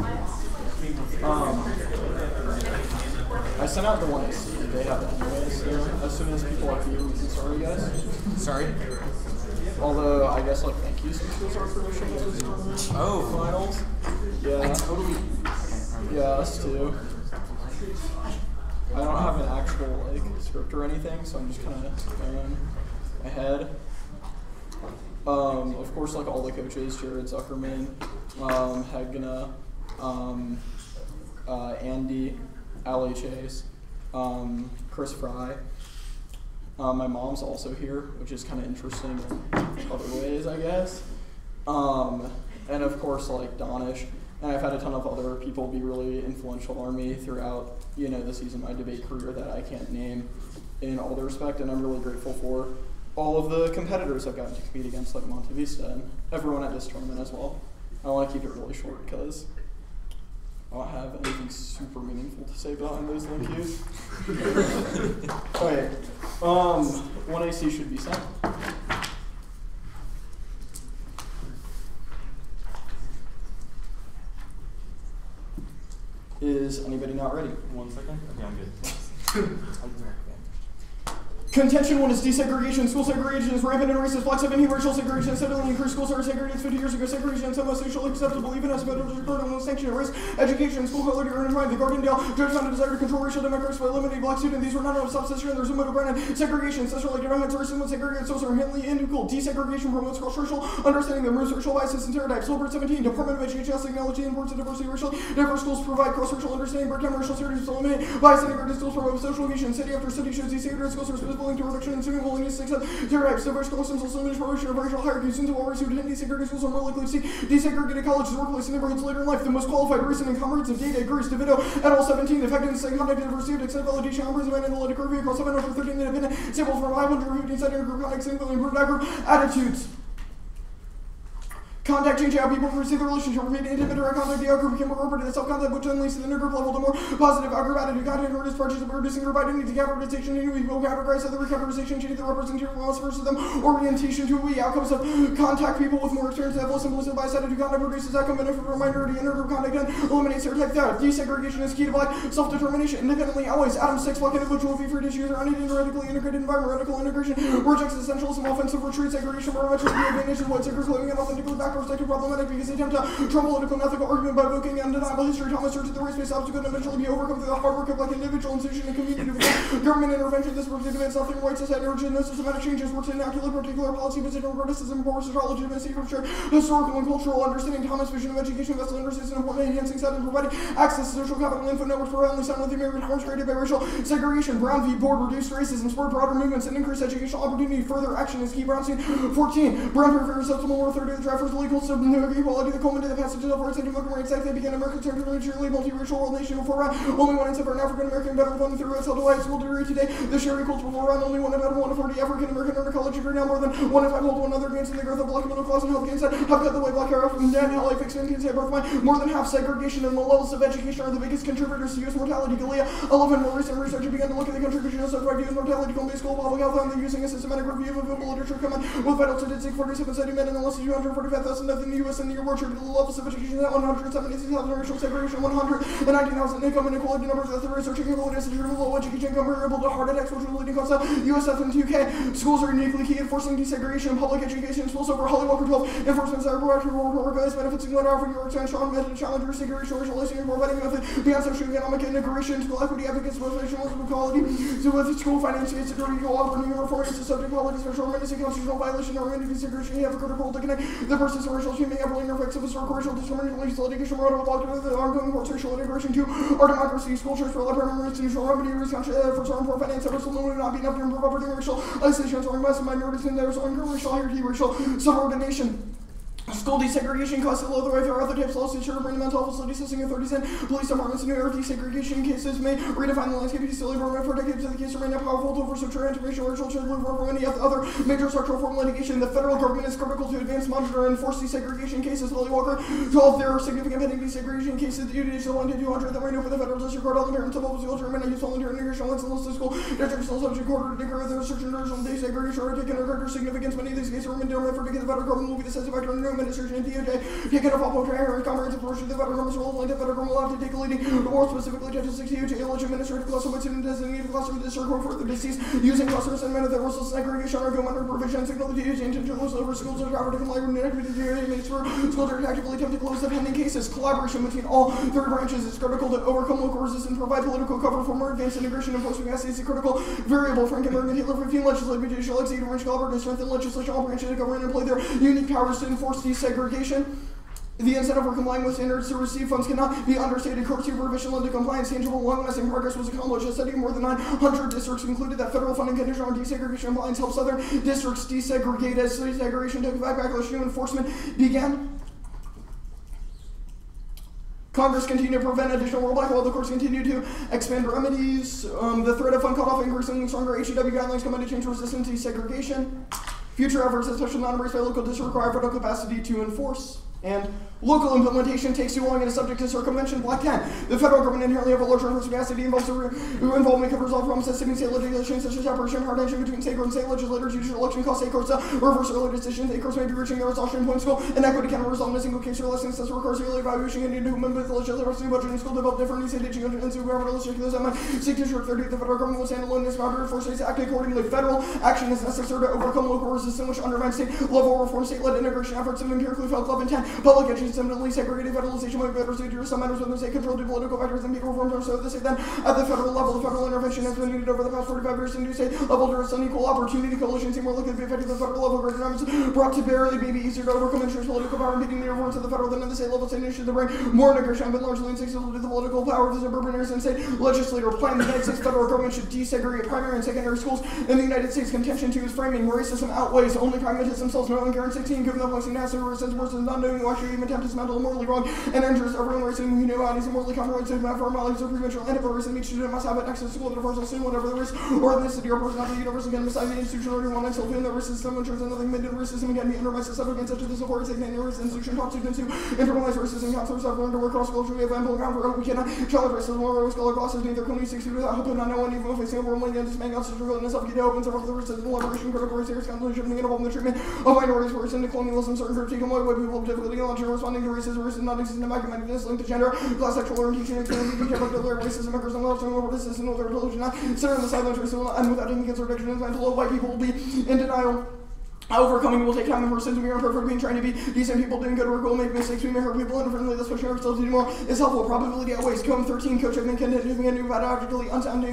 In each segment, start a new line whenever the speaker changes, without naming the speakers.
I sent out the ones. They have it anyways. So as soon as people like you, we can start, you guys. Sorry. Although I guess like thank you speeches are permission to finals. Yeah. Totally. Yeah, us too. I don't have an actual like script or anything, so I'm just kind of going ahead. Of course, like all the coaches, Jared Zuckerman, Hegna, Andy, Allie Chase, Chris Fry. My mom's also here, which is kind of interesting in other ways, I guess. And of course, like Donish. And I've had a ton of other people be really influential on me throughout, the season of my debate career that I can't name in all the respect. And I'm really grateful for all of the competitors I've gotten to compete against, like Monta, Vista, and everyone at this tournament as well. I want to keep it really short because I don't have anything super meaningful to say behind those link queues. Okay, 1AC should be sent. Is anybody not ready?
1 second. Okay, I'm good.
Contention 1 is desegregation. School segregation is rampant in racist, black, 17 racial segregation, steadily increased. Schools started segregated 50 years ago. Segregation is most socially acceptable, even as better occurred on the sanction of race, education, school color, earned right. The Gardendale judge found a desire to control racial democracy by eliminating black students. These were not enough substitution. There's a motive brand segregation, sexual development, racism, segregated social are inherently unequal. Desegregation promotes cross-racial understanding that removes racial biases and stereotypes. Silver 17, Department of Education has acknowledged the importance of diversity. Racial diverse schools provide cross-racial understanding, break down racial stereotypes, eliminate bias, integrated schools promote social cohesion. City after city shows desegregated schools are specifically to reduction in student willingness to accept stereotypes. Diverse school systems also diminish promotion of racial hierarchy. Students of all races who attend desegregated schools are more likely to see desegregated colleges, workplace, and neighborhoods later in life. The most qualified, recent, and comprehensive data agrees to Vito et al. 17. The effectiveness and conduct of received extent validation numbers of analytic review across 713 independent samples from 515 center group conduct significantly improved that group attitudes. Contact change how people perceive the relationship. Repeat intimate direct contact. The outgroup became more appropriate at self-contact, which then leads to the intergroup level to more positive outgroup attitude. Contact reduce purchase of reducing group identity. Categorization to we will categorize other categorization change the representation of versus them. Orientation to we. Outcomes of contact people with more experience that have less implicit bias attitude. Contact reduces outcome benefit for minority. Intergroup contact and eliminates stereotype theft. Desegregation is key to black self-determination. Independently always. Adam 6 black individual be free to choose their uneven radically integrated environment. Radical integration rejects essentialism. Offensive retreat. Segregation parametric advantage and white segregation claiming an authentically backwards type of problematic because they attempt to trump political and ethical argument by evoking undeniable history. Thomas search to the race-based obstacle and eventually be overcome through the hard work of like individual, institution, and community. Government intervention. This work demands nothing white society origin. No systematic changes works to inoculate particular policy position, criticism, poor social legitimacy, for sure, historical and cultural understanding. Thomas' vision of education vessel understands an important enhancing set and providing access to social capital info networks profoundly sound with the American harms created by racial segregation. Brown v. Board reduced racism, spurred broader movements, and increased educational opportunity. Further action is key. Brown scene 14. Brown preferred subsidial war 30. The draft was illegal, so no equality. The culminated the passage of the rights and democratic rights. They began American territory, truly multiracial world nation before round. Only one in seven African American veteran funded through its held away school degree today. The share equals before round. Only one in out of 1 of 40 African American earned a college degree. Now more than 1 in 5 hold one other gains in the growth of black middle class and health gains that have got the way black hair from Dan LA fixed in say birth mind. More than half segregation and the levels of education are the biggest contributors to U.S. mortality. Galea 11 more recent research began to look at the contribution of subject U.S. mortality. Columbia School public health and they're using a systematic review of available literature coming with vital statistics 47 study men and less than 245,000 deaths in the U.S. in the year war attributed to the levels of education at 176,000 racial segregation, 119,000 income inequality numbers that the research capabilities to low education income variable to heart attacks, which are leading cause of USF and 2K. Schools are uniquely key enforcing desegregation in public education. Schools over Holly Walker 12 enforcement are proactive work values benefits and offer your extent strong method challenge desegregation, racial relations, providing method beyond socioeconomic integration, school equity advocates, motivational equality, so with school finance, security, operating reform, it's a subject quality, special emergency constitutional violation, or any desegregation. You have a critical role to connect the person's racial teaming, upbringing, effects of historical racial discrimination, litigation, moral, the ongoing court social integration to our democracy, school choice for liberal institutional remedy, for certain poor finance, ever so would not be enough to improve operating racial isolation, or massive minorities, and there's racial hierarchy, racial subordination. School desegregation costs below the way for other types of laws to bring mental health facilities to single 30 cent. Police departments in New York desegregation cases may redefine the landscape of still government for decades. The case remain a powerful tool for social interracial racial children for any other major structural form litigation. The federal government is critical to advance, monitor, and enforce desegregation cases. Holly Walker 12. There are significant pending desegregation cases. The UDH 1 to 200 that ran over the federal district court. All the parents of public school children and youth volunteer integration once in the school district still subject quarter to declare their research and racial desegregation or taken or significance. Many of these cases remain down for decades. The federal government will be decisive factor in administration and DOJ taking a follow and comprehensive approach to the federal government's role, and the federal government will have to take a leading, more specifically Chapter 60 to alleged administrative cluster with student designated cluster with district court for the deceased using cluster assignment of the rules of segregation or government or provision signal the DOJ intentions over schools or power to comply with activity makes for school district actively attempt to close the pending cases. Collaboration between all three branches is critical to overcome local resistance, provide political cover for more advanced integration and post-capacity is a critical variable. Frank and Morgan Taylor 15 legislative judicial executive branch collaborate to strengthen legislation, all branches of government and play their unique powers to enforce desegregation. The incentive for complying with standards to receive funds cannot be understated. Court supervision led to compliance. Tangible, long-lasting progress was accomplished. A study of more than 900 districts concluded that federal funding condition on desegregation compliance helped southern districts desegregate as desegregation took effect. Backlash to enforcement began. Congress continued to prevent additional rollback while the courts continued to expand remedies. The threat of fund cutoff increasingly stronger. HEW guidelines come into change resistant desegregation. Future efforts, especially not embraced by local districts, require federal capacity to enforce. And local implementation takes too long and is subject to circumvention. Black 10. The federal government inherently have a larger capacity involvement can resolve problems that state legislation such as operation hypertension between state court and state legislators. Judicial election costs state courts reverse early decisions. State courts may be reaching their exhaustion point. School inequity cannot resolve in a single case or less instance requires yearly evaluation and new with the legislature budget and school develop different needs and teaching and supervisory circulars that might seek to ensure 30 the federal government will stand alone in this matter for states to act accordingly. Federal action is necessary to overcome local resistance which undermines state level reform, state-led integration efforts and empirically failed. Club and 10. Public education segregated federalization might be better suited to some matters within state control to political factors and people reforms are so the state then at the federal level. The federal intervention has been needed over the past 45 years to new state level to unequal opportunity coalitions seem more likely to be effective at the federal level. Greater numbers brought to bear, they may be easier to overcome interest political power impeding the reforms at the federal than at the state level. State initiatives that bring more integration have been largely insuccessful to the political power of the suburban areas and state legislator plan. The United States federal government should desegregate primary and secondary schools in the United States. Contention to his framing racism outweighs only pragmatists themselves. No one guarantees 16 given the policing NASA resistance versus not knowing who actually even attempt to dismantle morally wrong and injures everyone racism who know bodies and morally compromised to have for knowledge of preventable anti-racism. Each student must have an access to school that affirms assume whatever the race or ethnicity or personality universal again beside the institution or one and self in the racism ensures that nothing made in racism again be undermined subject such as the support taken in race institution taught students who internalize racism counselors have learned to work cross culture. We have ample ground for hope. We cannot challenge racism or race color classes neither community 60 without hope and not no one even facing overwhelming and dismaying us to struggle in self get open several of the racism liberation critical race serious constitution and involved in the treatment of minorities worse into colonialism certain groups taken away white people have difficulty in launching responding to racism not existing magnetism linked to gender, class, sexual orientation, experience, racism, members, and love, racism, or religion, considering the silent racism, and without any consideration of mental white people will be in denial. Overcoming will take time and persons. We are imperfect being trying to be decent people doing good work. We'll make mistakes. We may hurt people inadvertently. Thus pushing ourselves to do more is helpful. Probability outweighs. Code 13. Coach have been continuing a new pedagogically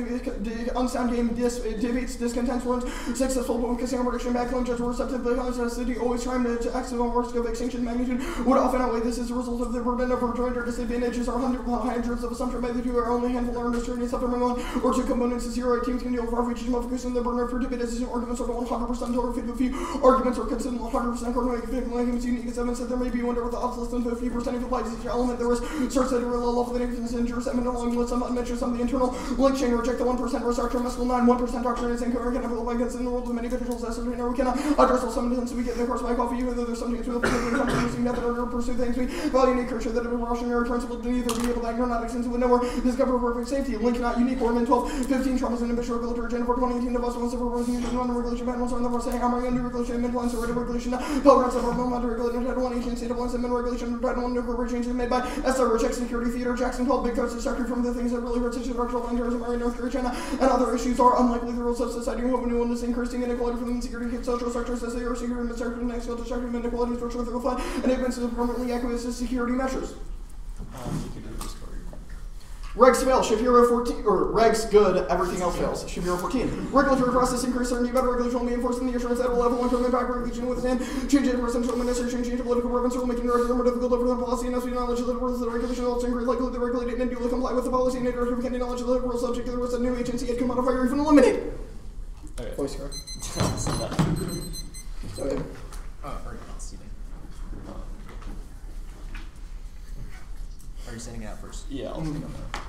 unsound game debates discontents words successful but with casino prediction back home judge receptive the city always trying to accident risk of extinction magnitude would often outweigh. This is a result of the burden of rejoinder disadvantages are hundreds of assumption by the two are only handful are understood and suffering one or two components is zero teams can deal with our features more focus on the burden of predictive arguments are 100% until fit with few arguments are considered 100% correct. Arguments unique as evidence that there may be one with the odds less than 50% if applied to each element. There is starts at a real level of the negative injures and along with some unmentioned some of the internal link chain reject the 1% restructure muscle 9 1% doctrine is incorrect and never look like it's in the world with many potentials as certain we cannot address all some instances we get in the course by coffee whether there's some things we will pursue method or pursue things we value nature sure that if we're rushing our principle to either be able to agnonic since we know where discover perfect safety link not unique or min 12 15 troubles and ambition regulatory agenda for 2018 of us once ever regulation non-regulation panels are the saying I'm going to regulation min plans already regulation programs of our moment regulated Title 1 agency Title 1 7 regulation Title 1 nuclear changes made by SR check security theater Jackson 12 big coast distracted from the things that really hurt such as structural terrorism in North Korea China and other issues are unlikely the rules of society hope new one is increasing inequality from the security of social structures as they are security and destructive next skill destructive inequality structural physical fund and advances of permanently acquiescent security measures.
You can do this story.
Regs fail, Shapiro 14, or regs good, everything else fails. Shapiro 14. Regulatory process increase certainty, better regulation will be enforced in the assurance that will level long-term impact regulation within changes in essential administration, change of political preference, or making directly more difficult over the policy and necessary knowledge of the rules of the regulation will also increase likelihood to regulate it and duly comply with the policy and directive of knowledge of the rules subject to the rules that new agency it can modify or even eliminate.
Okay.
Voice card. Okay.
Are you not seating? Are you sending it out first?
Yeah, I'll take it on there.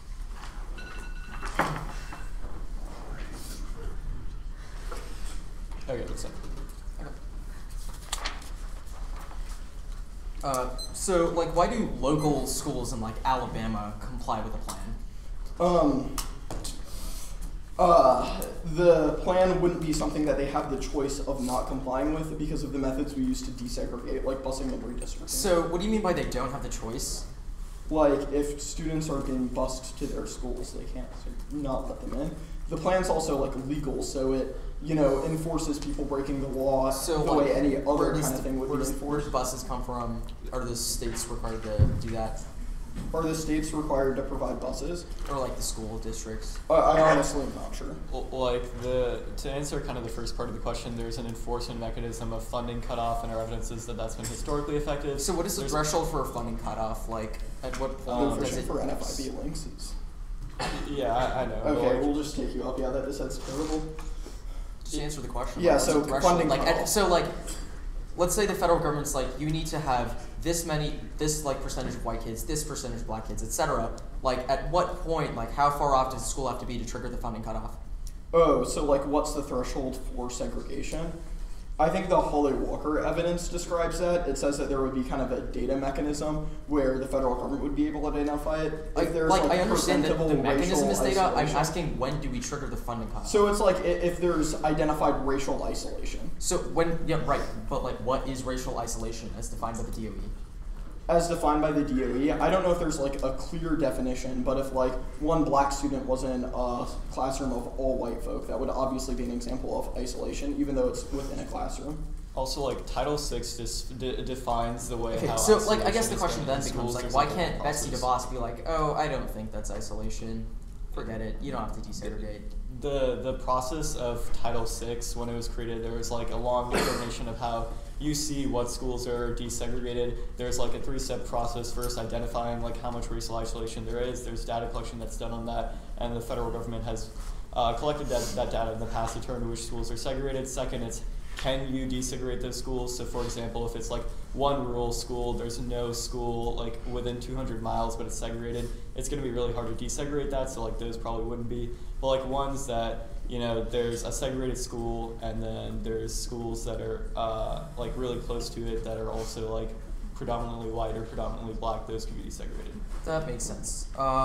Okay, what's up?
So, like, why do local schools in, like, Alabama comply with the plan?
The plan wouldn't be something that they have the choice of not complying with because of the methods we use to desegregate, like busing and redistricting.
So what do you mean by they don't have the choice?
Like, if students are being bused to their schools, they can't not let them in. The plan's also, like, legal, so it, enforces people breaking the law
So,
the way any other kind of thing would be
where
enforced.
do buses come from? Are the states required to do that?
Are the states required to provide buses?
Or like the school districts?
I honestly am not sure.
To answer kind of the first part of the question, there's an enforcement mechanism of funding cutoff, and our evidence is that that's been historically effective.
So what is the threshold for a funding cutoff? Like, at what point does it...
for NFIB links is...
Yeah, I know.
Okay, we'll just take you up. Yeah, that's terrible.
Just answer the question.
Yeah,
what's
so
the threshold?
funding
like,
cutoff.
Let's say the federal government's like, you need to have this percentage of white kids, this percentage of black kids, etc. Like, at what point, like, how far off does the school have to be to trigger the funding cutoff?
Oh, so like, what's the threshold for segregation? I think the Holly Walker evidence describes that. It says that there would be kind of a data mechanism where the federal government would be able to identify it. If there's
I understand that the mechanism is data. I'm
isolation.
asking, when do we trigger the funding cutoff?
So it's like if there's identified racial isolation.
So but like, what is racial isolation as defined by the DOE?
As defined by the DOE, I don't know if there's like a clear definition, but if like one black student was in a classroom of all white folk, that would obviously be an example of isolation, even though it's within a classroom.
Also, like, Title VI defines the way how
so like, I
isolation
guess the
is
question
done
then
in
becomes
schools.
like,
There's
why
different
can't Betsy
processes.
DeVos be like, oh, I don't think that's isolation. Forget it. You don't have to desegregate.
The process of Title VI, when it was created, there was like a long explanation of how you see what schools are desegregated. There's like a 3-step process. First, identifying like how much racial isolation there is. There's data collection that's done on that, and the federal government has collected that data in the past to determine which schools are segregated. Second, it's can you desegregate those schools? So for example, if it's like one rural school, there's no school like within 200 miles, but it's segregated, it's gonna be really hard to desegregate that, so like those probably wouldn't be. But like ones that, there's a segregated school and then there's schools that are like really close to it that are also like predominantly white or predominantly black, those can be desegregated.
That makes sense.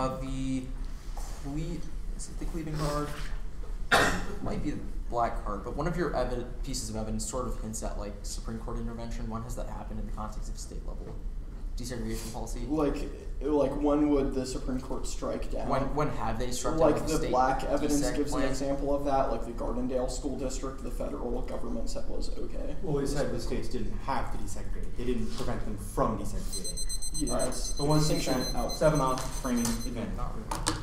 Is it the cleaving card? Might be the black card, but one of your pieces of evidence sort of hints at like Supreme Court intervention. When has that happened in the context of state level desegregation policy?
Like when would the Supreme Court strike down?
When have they struck down?
Like the
state
black evidence
deseg
gives
plan?
an example of that, like the Gardendale School District, the federal government said was okay.
Well, they said the states didn't have to desegregate. They didn't prevent them from desegregating.
Yeah,
All right.
it's
The 1
distinction
6
out.
7 off framing advantage.
Not really.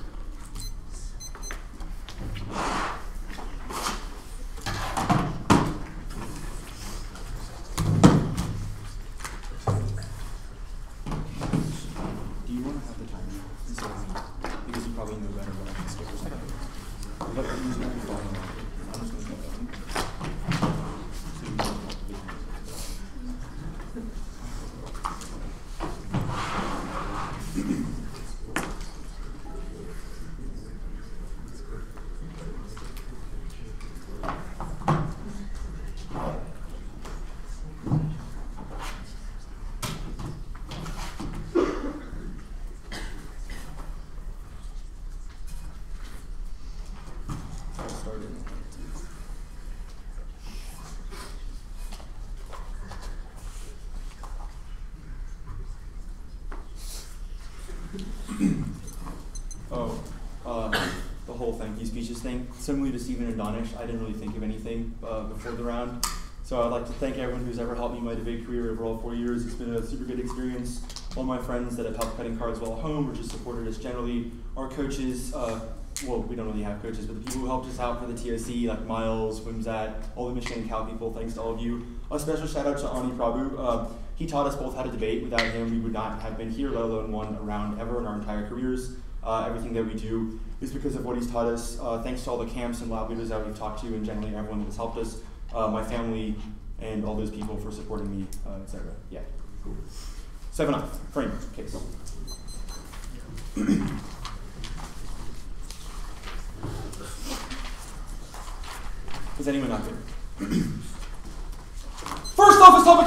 Do you want to have the timer instead of me? Because you probably know better what I can skip or something. Let them use your phone. I'm just going to go down. So you don't have to be the whole thank you speeches thing. Similarly to Stephen and Donish, I didn't really think of anything before the round. So I'd like to thank everyone who's ever helped me in my debate career over all 4 years. It's been a super good experience. All my friends that have helped cutting cards while at home or just supported us generally. Our coaches, well, we don't really have coaches, but the people who helped us out for the TOC, like Miles, Wimsat, all the Michigan and Cal people, thanks to all of you. A special shout out to Ani Prabhu. He taught us both how to debate. Without him, we would not have been here, let alone won a round ever in our entire careers. Everything that we do is because of what he's taught us. Thanks to all the camps and lab leaders that we've talked to and generally everyone that has helped us. My family and all those people for supporting me, etc. Yeah, cool. 7 off, frame, case. Is anyone not good? First off is public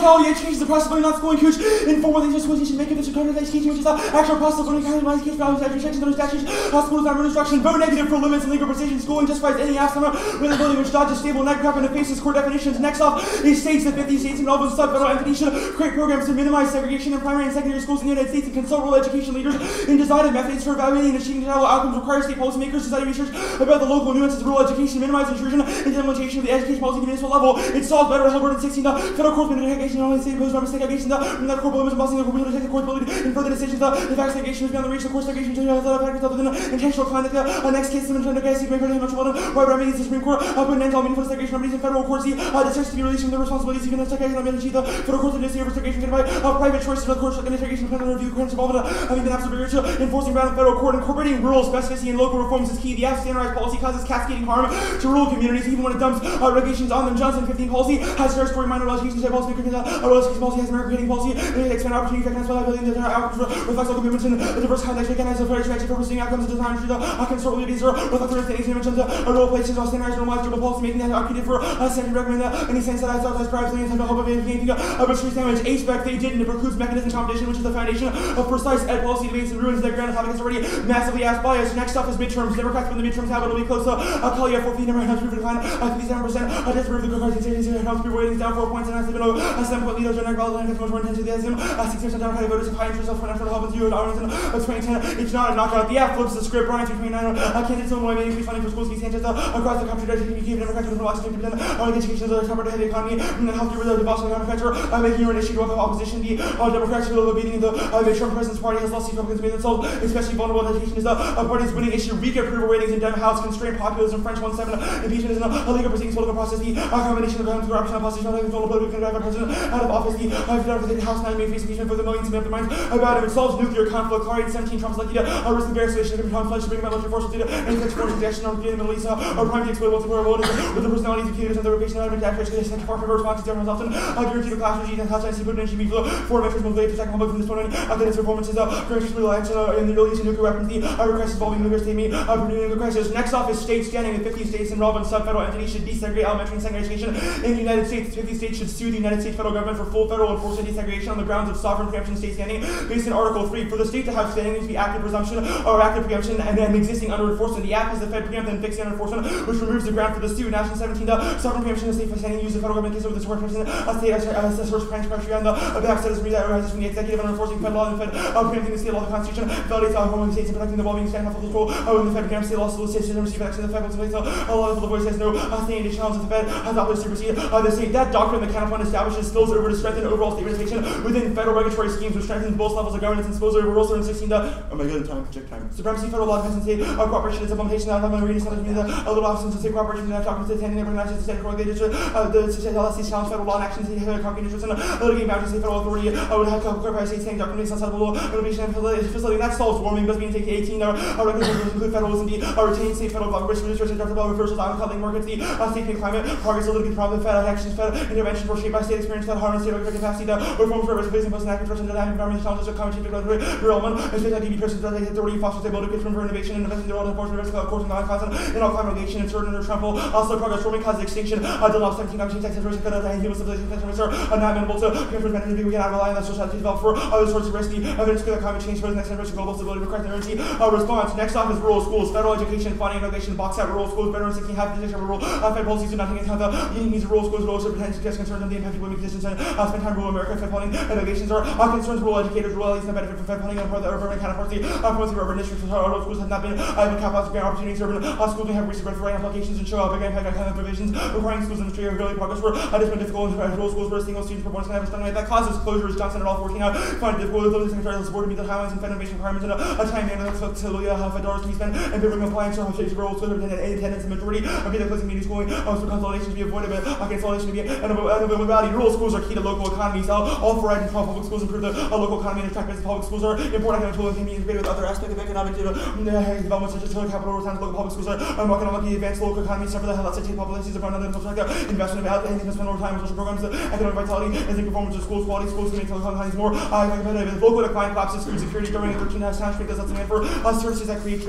quality education is the process of learning, not schooling, coach, informal things, schools teaching, make it this kind of education, which is the actual process of learning, kind of education, values, education, under statutes, schools, not instruction, vote negative for limits and legal precision, schooling justifies any aspect with a building which dodges stable, net crap, and the faces core definitions. Next off, it states that 50 states and relevant sub-federal entities should create programs to minimize segregation in primary and secondary schools in the United States and consult rural education leaders in design of methods for evaluating and achieving general outcomes, require state policymakers to study research about the local nuances of rural education, minimize intrusion into the implementation of the education policy at the municipal level. It solves better held burden 16. Federal courts been education not only state imposed by segregation, from that corporate limits and busting the corporate detective court's ability in further decisions. The fact segregation is beyond the reach of course segregation to factors other than intentional conduct. Next case, the intended guys, may very much well done. Why remedies the Supreme Court put an end to all meaningful segregation remedies in federal courts. The districts to be released from their responsibilities, even the segregation of the federal courts and over segregation given by private choices of the courts and integration plan review claims involved having been absolutely rich enforcing around the federal court. Incorporating rural specificity and local reforms is key. The standardized policy causes cascading harm to rural communities, even when it dumps regulations on them. Johnson 15 policy has territory minor education state policy, education policy has American creating policy, and expand opportunity, recognize liability, and reflects local movements and a diverse context, recognize the federal strategy for pursuing outcomes of design through the consort leaders or reflect the understanding and dimensions of rural places, or standardized normalized global policy, making that architected for second recommend that any sense that I thought that's privately and the hope of anything of extreme damage. A-spec they did, and it precludes mechanism competition, which is the foundation of precise ed policy debates and ruins that ground topic is already massively asked by us. Next up is midterms. Democrats win the midterms have it'll be close to call you at 4 feet, never enough to decline 57%. Just prove the good cards, helps people ratings down 4 points, and has been a 7-point lead. General Baldwin has much more intense enthusiasm. 6% Democratic voters have high interest of national health and zero Arlington of 2010. It's not a knockout. The F flips the script. Brian 229 candidates Illinois may increase funding for schools. Sanchez across the country. Democrats with lots of 50% on education, the top of the economy, and healthcare with the Boston manufacturer, making an issue of opposition. The Democrats will be beating the Trump president's party has lost Republicans made themselves especially vulnerable to education is the party's winning issue. Weak approval ratings in Dem House, constrained populism, French 1-7, impeachment is a legal proceedings, political process, the combination of corruption, opposition, political can drive a president out of office, the House 9 may face impeachment for the millions of minds about him. It solves nuclear conflict, Clarion 17, Trump's lucky to risk the bare solution of conflict to bring about military forces to any such forces to action on the Middle East, or prime the exploitable to world with the personalities of leaders and the location of the accuracy of the far from response to governments often guarantee the class regime and how Chinese put an issue for foreign veterans motivated to protect public from this point on its performances current reliance in the Middle East and nuclear weapons, the crisis involving nuclear state me renewing the crisis. Next off is states standing with 50 states and relevant sub-federal entities should desegregate elementary and secondary education in the United States. 50 states should sue the United States federal government for full federal enforcement desegregation on the grounds of sovereign preemption state standing based in Article 3. For the state to have standing needs to be active presumption or active preemption and then existing under enforcement. The act is the Fed preempt and fixed under enforcement, which removes the ground for the suit. National 17, the sovereign preemption of state for standing use the federal government case over the sovereign preemption of state as a source of pressure and the backside is that arises from the executive under enforcing federal law and the Fed preempting the state law, the Constitution, validates our home states and protecting the well-being stand of control. When the Fed preempts state law, so the state should receive action of the Fed will so a lot of the voice has no standing to challenge the Fed has opposed to supersede the state. That doctrine the counterpoint establishes spills over to strengthen overall state participation within federal regulatory schemes, which strengthens both levels of governance and spills over rules 16 the oh my god, time, check time. Supremacy, federal law, defense, and state cooperation is implementation. I'm going to read something to me a little option to state cooperation and talking to the standing neighboring nations, the state coordinated the state LSC challenge federal law and actions, the concrete interest in litigating boundaries, the federal authority would have to clarify state saying doctrine based on law, innovation, and facility. That solves warming, but being taken 18 regulations include federalism, the retain state federal government, risk research, and doctrine reversals on cutting markets, the state and climate, progress, litigate problem, federal actions, federal intervention for shaped by state experience, that harness, state regulatory capacity, the reforms for risk based and active trust and environmental challenges of common change, development, and state ID persons, authority, foster stability, pitch for innovation, and investment in the world enforcement, risk, of course, and non-constant, in all climate regulation, and certain under trample, also progress, forming causes extinction, the law of 17 climate change, Texas, risk, and human civilization, are not amenable to transfer management. We cannot rely on that society to develop for other sorts of risk. The evidence that climate change for the next generation, global stability, requires emergency response. Next off is rural schools, federal education, funding, regulation, box out rural schools, veterans 16 half position of rural Fed policies do not take into account the unique needs of rural schools, but also pretend to get concerns on the impact of women conditions and spend time rural America. Fed funding and regulations are concerns rural educators, rural elites, and benefit from Fed funding and for the urban counterparts. The promoting urban districts, rural schools have not been capitalized grant opportunities. Urban schools may have recent referendum applications and show up again kind of provisions requiring schools in the street of early progress for different difficult and rural schools where single students performance can have a stunning that causes closures. Johnson and all 14 out find it difficult with secretary of support to meet the highlands and Fed innovation requirements in a time manner that's facility Fed dollars can be spent and biblical compliance or shapes rural schools and attendance and majority of the closing meeting schooling for consolidation to be avoided but consolidation to be an modality. Rural schools are key to local economies. All for and public schools improve the local economy and attract business. Public schools are important economic tool and can be integrated with other aspects of economic development such as capital returns. Local public schools are economically advanced local economies suffer the health safety populations of abundant investment about anything to spend more time on social programs, economic vitality, and the performance of schools, quality schools can make local economies more competitive. Local decline collapses food security during a 13-hour town street does not demand for services that create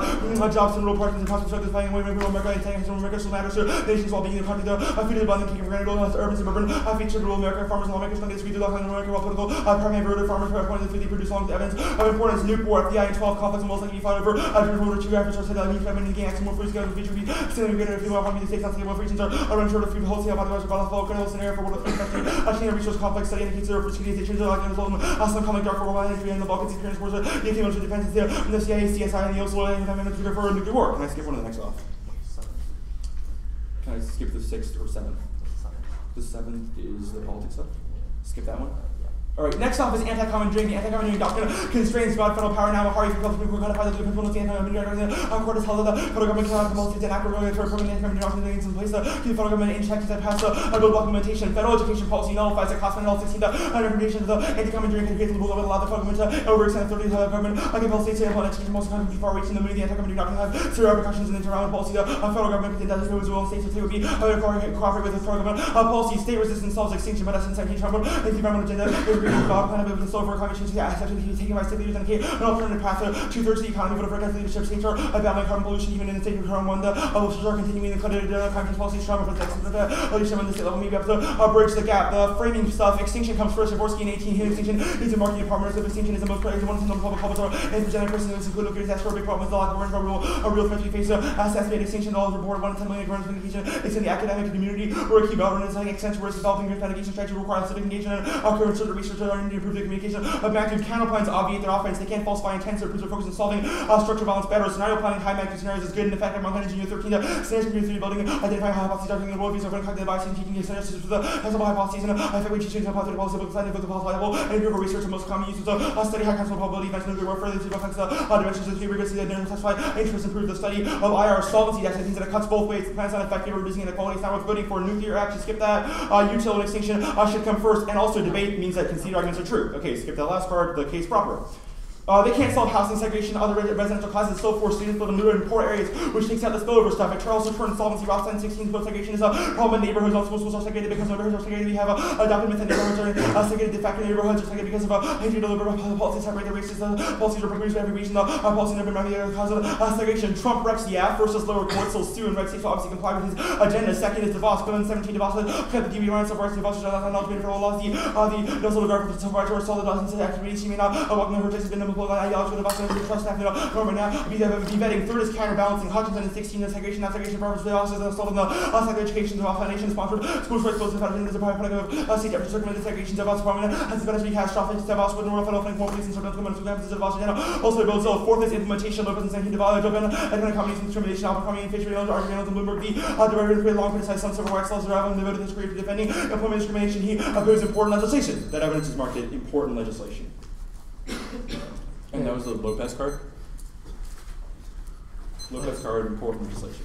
jobs in rural parts and possible structures fighting women in rural America and taking rural America so matters to nations while being in the country. The food is abundant, taking for granted, urban suburban features
to rule America, farmers and lawmakers don't disagree to the American while political primary voted farmers were appointed to produce long evidence of importance. Nuke war, FBI, and 12 conflicts and most likely fought over. After World War II, after said that new famine gain access more free scale, which would be still greater if you want to be the states on stable regions are run short of food, wholesale, body by the fall, critical scenario for World War III. A resource complex study indicates there are for security stations like in the some common dark for world and the Balkans experience wars, the UK military defense there, and the CIA, CSI, and the OSO, and the amendments to for nuclear war. Can I skip one of the next off? Can I skip the 6th or 7th? The 7th is the politics stuff. Skip that one. Alright, next off is anti-commandeering. The anti-commandeering doctrine constrains broad federal power now. Mahari for Supreme Court codified the principle of the anti-commandeering. Court has held that the federal government cannot compel states and act regulatory permanent anti-commandeering doctrine in place to keep the federal government in check to pass a bill of implementation. Federal education policy nullifies the cost of all 16 interpretation of the anti-commandeering can create the rule that would allow the federal government to overextend authority of the government. Compel states to implement education policy can be far reaching. The movie, the anti-commandeering doctrine have severe repercussions in internal policy. The federal government can does its rule and states would be cooperate with the federal government policy. State resistance solves extinction, but essence and Trump and the environmental agenda is so for climate change accepted to be taken by state leaders and an alternative path to 2/3 of the economy voted for against leadership. States are battling carbon pollution even in the state of Carbon 1. The officials are continuing the climate change policy stronger for the leadership on the state level. Maybe up to bridge the gap. The framing stuff. Extinction comes first. Jaworski in 18. Extinction needs a marketing department. If extinction is the most priority, one of the public are and presented person who include lookers that's for a big problem with the lack of a real threat we face. Estimated extinction all report 1 to 10 million grants medication. It's in the academic community where a key governance like extension where it's developing good mitigation strategy requires civic engagement and current sort of research are needed to improve the communication of magnitude counterplans obviate their offense. They can't falsify intents or prove their focus on solving structural balance better. Scenario planning high magnitude scenarios is good and effective. Monta Engineer 13 scenarios computer 3 building identifying hypotheses documenting the worldviews of cognitive bias and teaching scenarios for the possible hypotheses and effectively teaching the positive policy book decided with the possible level and empirical research the most common uses of study high concept probability events nuclear war further to affect the dimensions of the rigorously that testify interest improve the study of IR solvency. That means that it cuts both ways. The plan's not effective or reducing inequality. It's not worth voting for nuclear action. Skip that. Util and extinction should come first, and also debate means that conceded arguments are true. Okay, skip that last part. The case proper. They can't solve housing segregation, other residential classes, still force students live in new and poor areas, which takes out the spillover stuff. At Charles Turn Solvency, Ross 16 post segregation is a problem in neighborhoods. All schools are segregated because neighborhoods are segregated. We have adopted myth that neighborhoods are segregated. De facto neighborhoods are segregated because of hatred of liberal policies separate the races. Policies are progressive for every region. Policy never mind the cause of segregation. Trump reps yeah versus lower courts, so Stu and red states will obviously comply with his agenda. Second is DeVos. Bill 17 DeVos cut the DB rights of rights. DeVos is not eligible for all laws. The also the guard for the civil rights or solid laws and activity. She may not welcome her place has been the ideology of the trust staff, government now be vetting. Third is counterbalancing. Hutchinson in 16 is segregation, not segregation purpose. They also installed in the Second Education Foundation sponsored schools rights bills. The foundation is a private product of state efforts circulated segregation. DeVos Department has the benefit catastrophic. DeVos with no federal funding, more police and surveillance government programs. DeVos also builds a fourth is implementation of and saying DeVos economic communities and discrimination. Albert Comey and Fisher Reynolds, Archie Reynolds, and Bloomberg. The director created long criticized some civil rights laws that are devoted to his career to defending employment discrimination. He opposed important legislation. That evidence is marked important legislation. And that was the Lopez card. Lopez card, important legislation.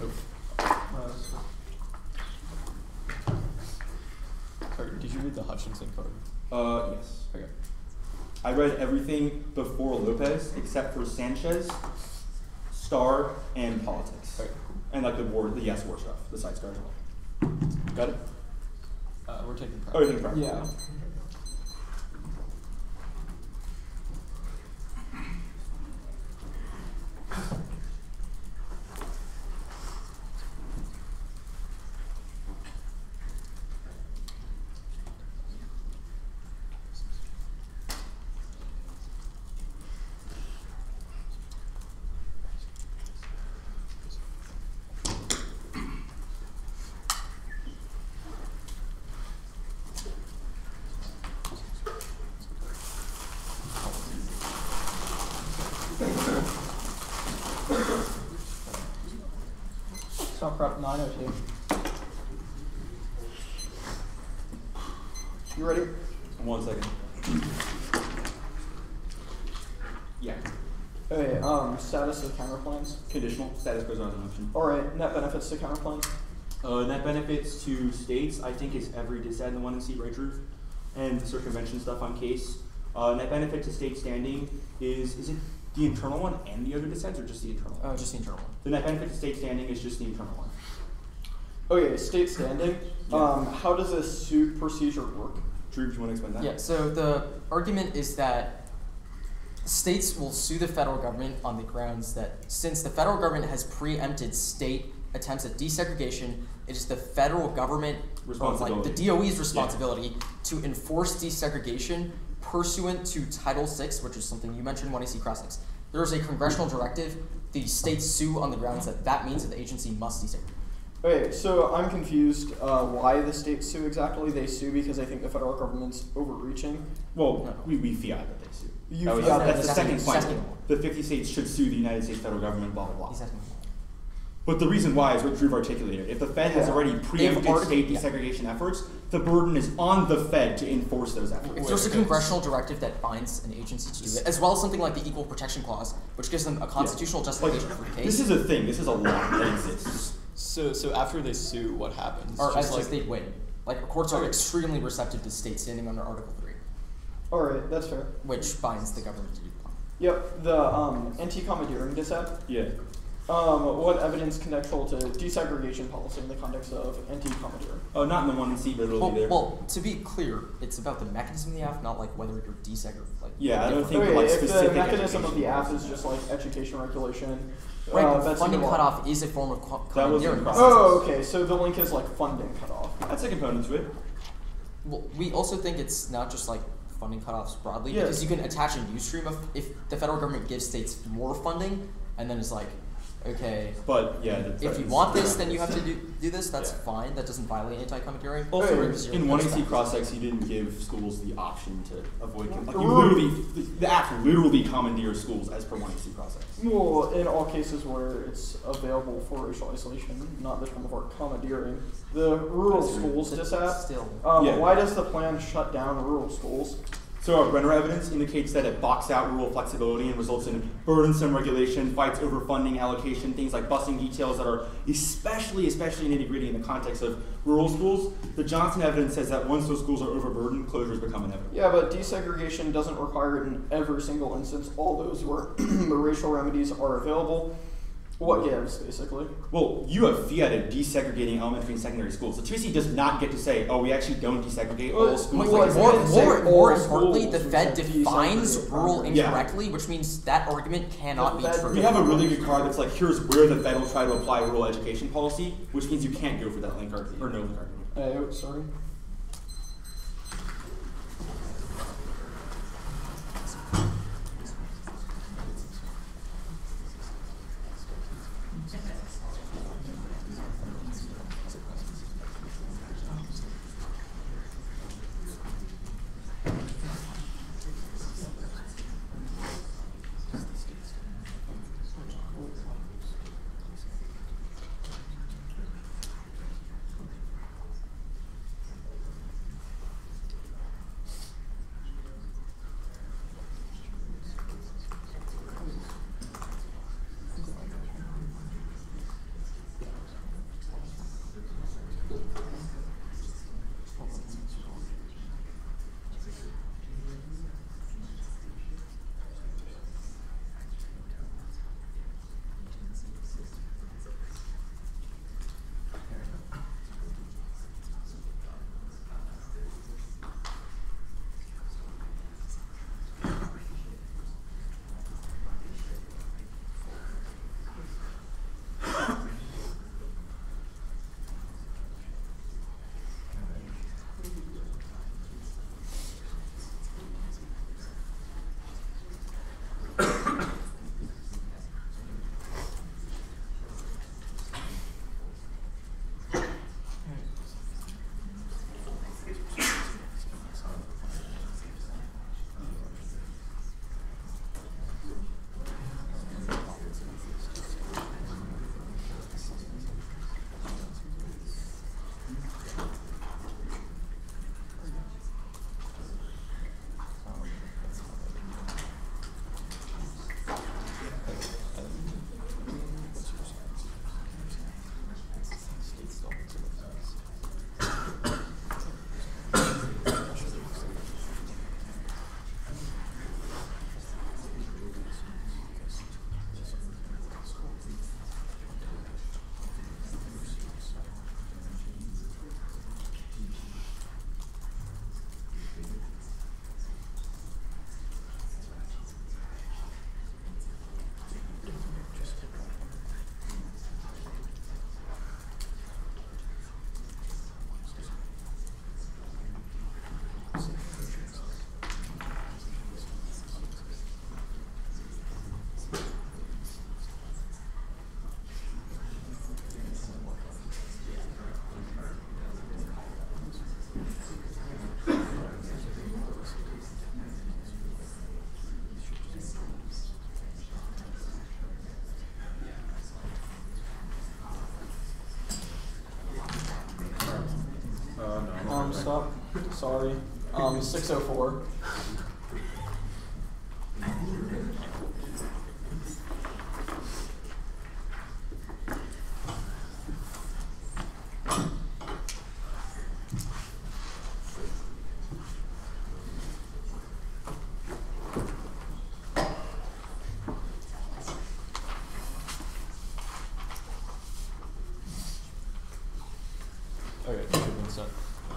Sorry, did you read the Hutchinson card?
Yes. Okay. I read everything before Lopez except for Sanchez, Starr, and politics.
Okay.
And like the war stuff, the side scar as well. Got it?
We're taking practice.
Oh, you're taking practice.
Yeah. Stop prep 902. You ready?
1 second. Yeah.
Okay, status of counterplans.
Conditional. Status goes on as an option.
Alright, net benefits to counterplans.
Net benefits to states, I think, is every dissent in the 1 and C, right, Drew? And the circumvention stuff on case. Net benefit to state standing is it the internal one and the other dissents, or just the internal one?
Just the internal one.
The net benefit to state standing is just the internal one.
Okay, state standing. How does this suit procedure work?
Drew, do you want to explain that?
Yeah, so the argument is that states will sue the federal government on the grounds that since the federal government has preempted state attempts at desegregation, it is the federal government
responsibility.
the DOE's responsibility to enforce desegregation pursuant to Title VI, which is something you mentioned, 1AC Cross 6. There is a congressional directive. The states sue on the grounds that means that the agency must desegregate.
Okay, so I'm confused why the states sue exactly. They sue because they think the federal government's overreaching.
Well, we fiat that they sue.
You
That was-
fiat
that's
that
the
they
second
sue.
point. The 50 states should sue the United States federal government, blah, blah,
He's
blah.
asking.
But the reason why is what Drew articulated. If the Fed has
Yeah.
already preempted
already-
state desegregation efforts, the burden is on the Fed to enforce those efforts.
If there's a congressional directive that binds an agency to do it, as well as something like the Equal Protection Clause, which gives them a constitutional justification for the case.
This is a thing. This is a law that exists.
So after they sue, what happens?
Or
Just
as
like,
they win. Like, courts are extremely receptive to states standing under Article 3,
Alright, that's fair.
which binds the government to do the plan.
Yep, the anti-commandeering dissent.
Yeah.
What evidence contextual to desegregation policy in the context of anti-commandeering?
Oh, not in the 1C, but it'll be there.
Well, to be clear, it's about the mechanism of the act, not like whether you're desegregated. Like,
Yeah, I don't think
Okay,
like
if the
specific
mechanism of the
education
app is just like education regulation,
Right,
that's
funding
in the law.
cutoff is a form of
That was
commandeering.
in
process.
Oh, okay, so the link is like funding cutoff.
That's a component to it.
Well, we also think it's not just like funding cutoffs broadly,
Yeah.
because you can attach a new stream of if the federal government gives states more funding, and then it's like, okay,
But yeah,
if you want this, then you have to do this. That's
Yeah.
fine. That doesn't violate anti-commandeering.
Also,
Right.
in 1AC cross-sex, you didn't give schools the option to avoid. Like, you
Ooh.
literally, the act literally commandeers schools as per 1AC cross-sex.
Well, in all cases where it's available for racial isolation, not the term of art commandeering, the rural
That's
schools
But
dissent.
still,
Yeah.
Why does the plan shut down rural schools?
So our Brenner evidence indicates that it blocks out rural flexibility and results in burdensome regulation, fights over funding allocation, things like busing details that are especially nitty-gritty in the context of rural schools. The Johnson evidence says that once those schools are overburdened, closures become inevitable.
Yeah, but desegregation doesn't require it in every single instance, all those where the racial remedies are available. What gives, basically?
Well, you have fiated desegregating elementary and secondary schools. The 2C does not get to say, oh, we actually don't desegregate all
Well,
schools.
well,
like
it's
more
gonna say
more
all
importantly, the
schools,
Fed
we said
defines
desegregate
rural
primary.
Yeah.
incorrectly, which means that argument cannot be
The Fed-
true.
We have a really good card that's like, here's where the Fed will try to apply rural education policy, which means you can't go for that link argument, or no link argument.
Sorry. Sorry. 604.
Okay, one sec.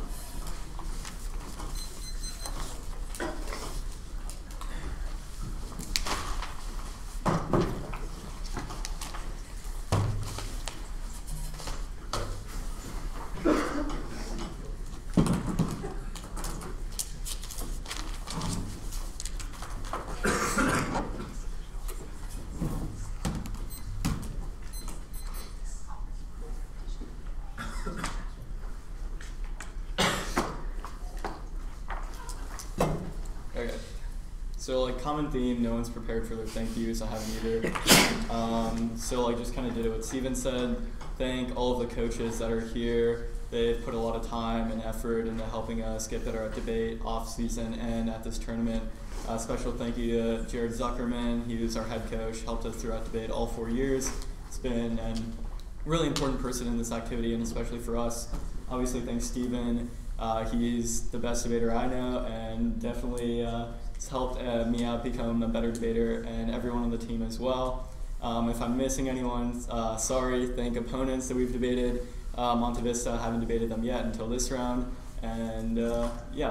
Okay. So like common theme, no one's prepared for their thank yous. I haven't either. So like just kind of did it what Steven said. Thank all of the coaches that are here. They've put a lot of time and effort into helping us get better at debate off season and at this tournament. Special thank you to Jared Zuckerman. He was our head coach, helped us throughout debate all 4 years. It's been a really important person in this activity and especially for us. Obviously thanks Steven. He's the best debater I know and definitely has helped me out become a better debater and everyone on the team as well. If I'm missing anyone, sorry. Thank opponents that we've debated. Monta, Vista, haven't debated them yet until this round. And yeah.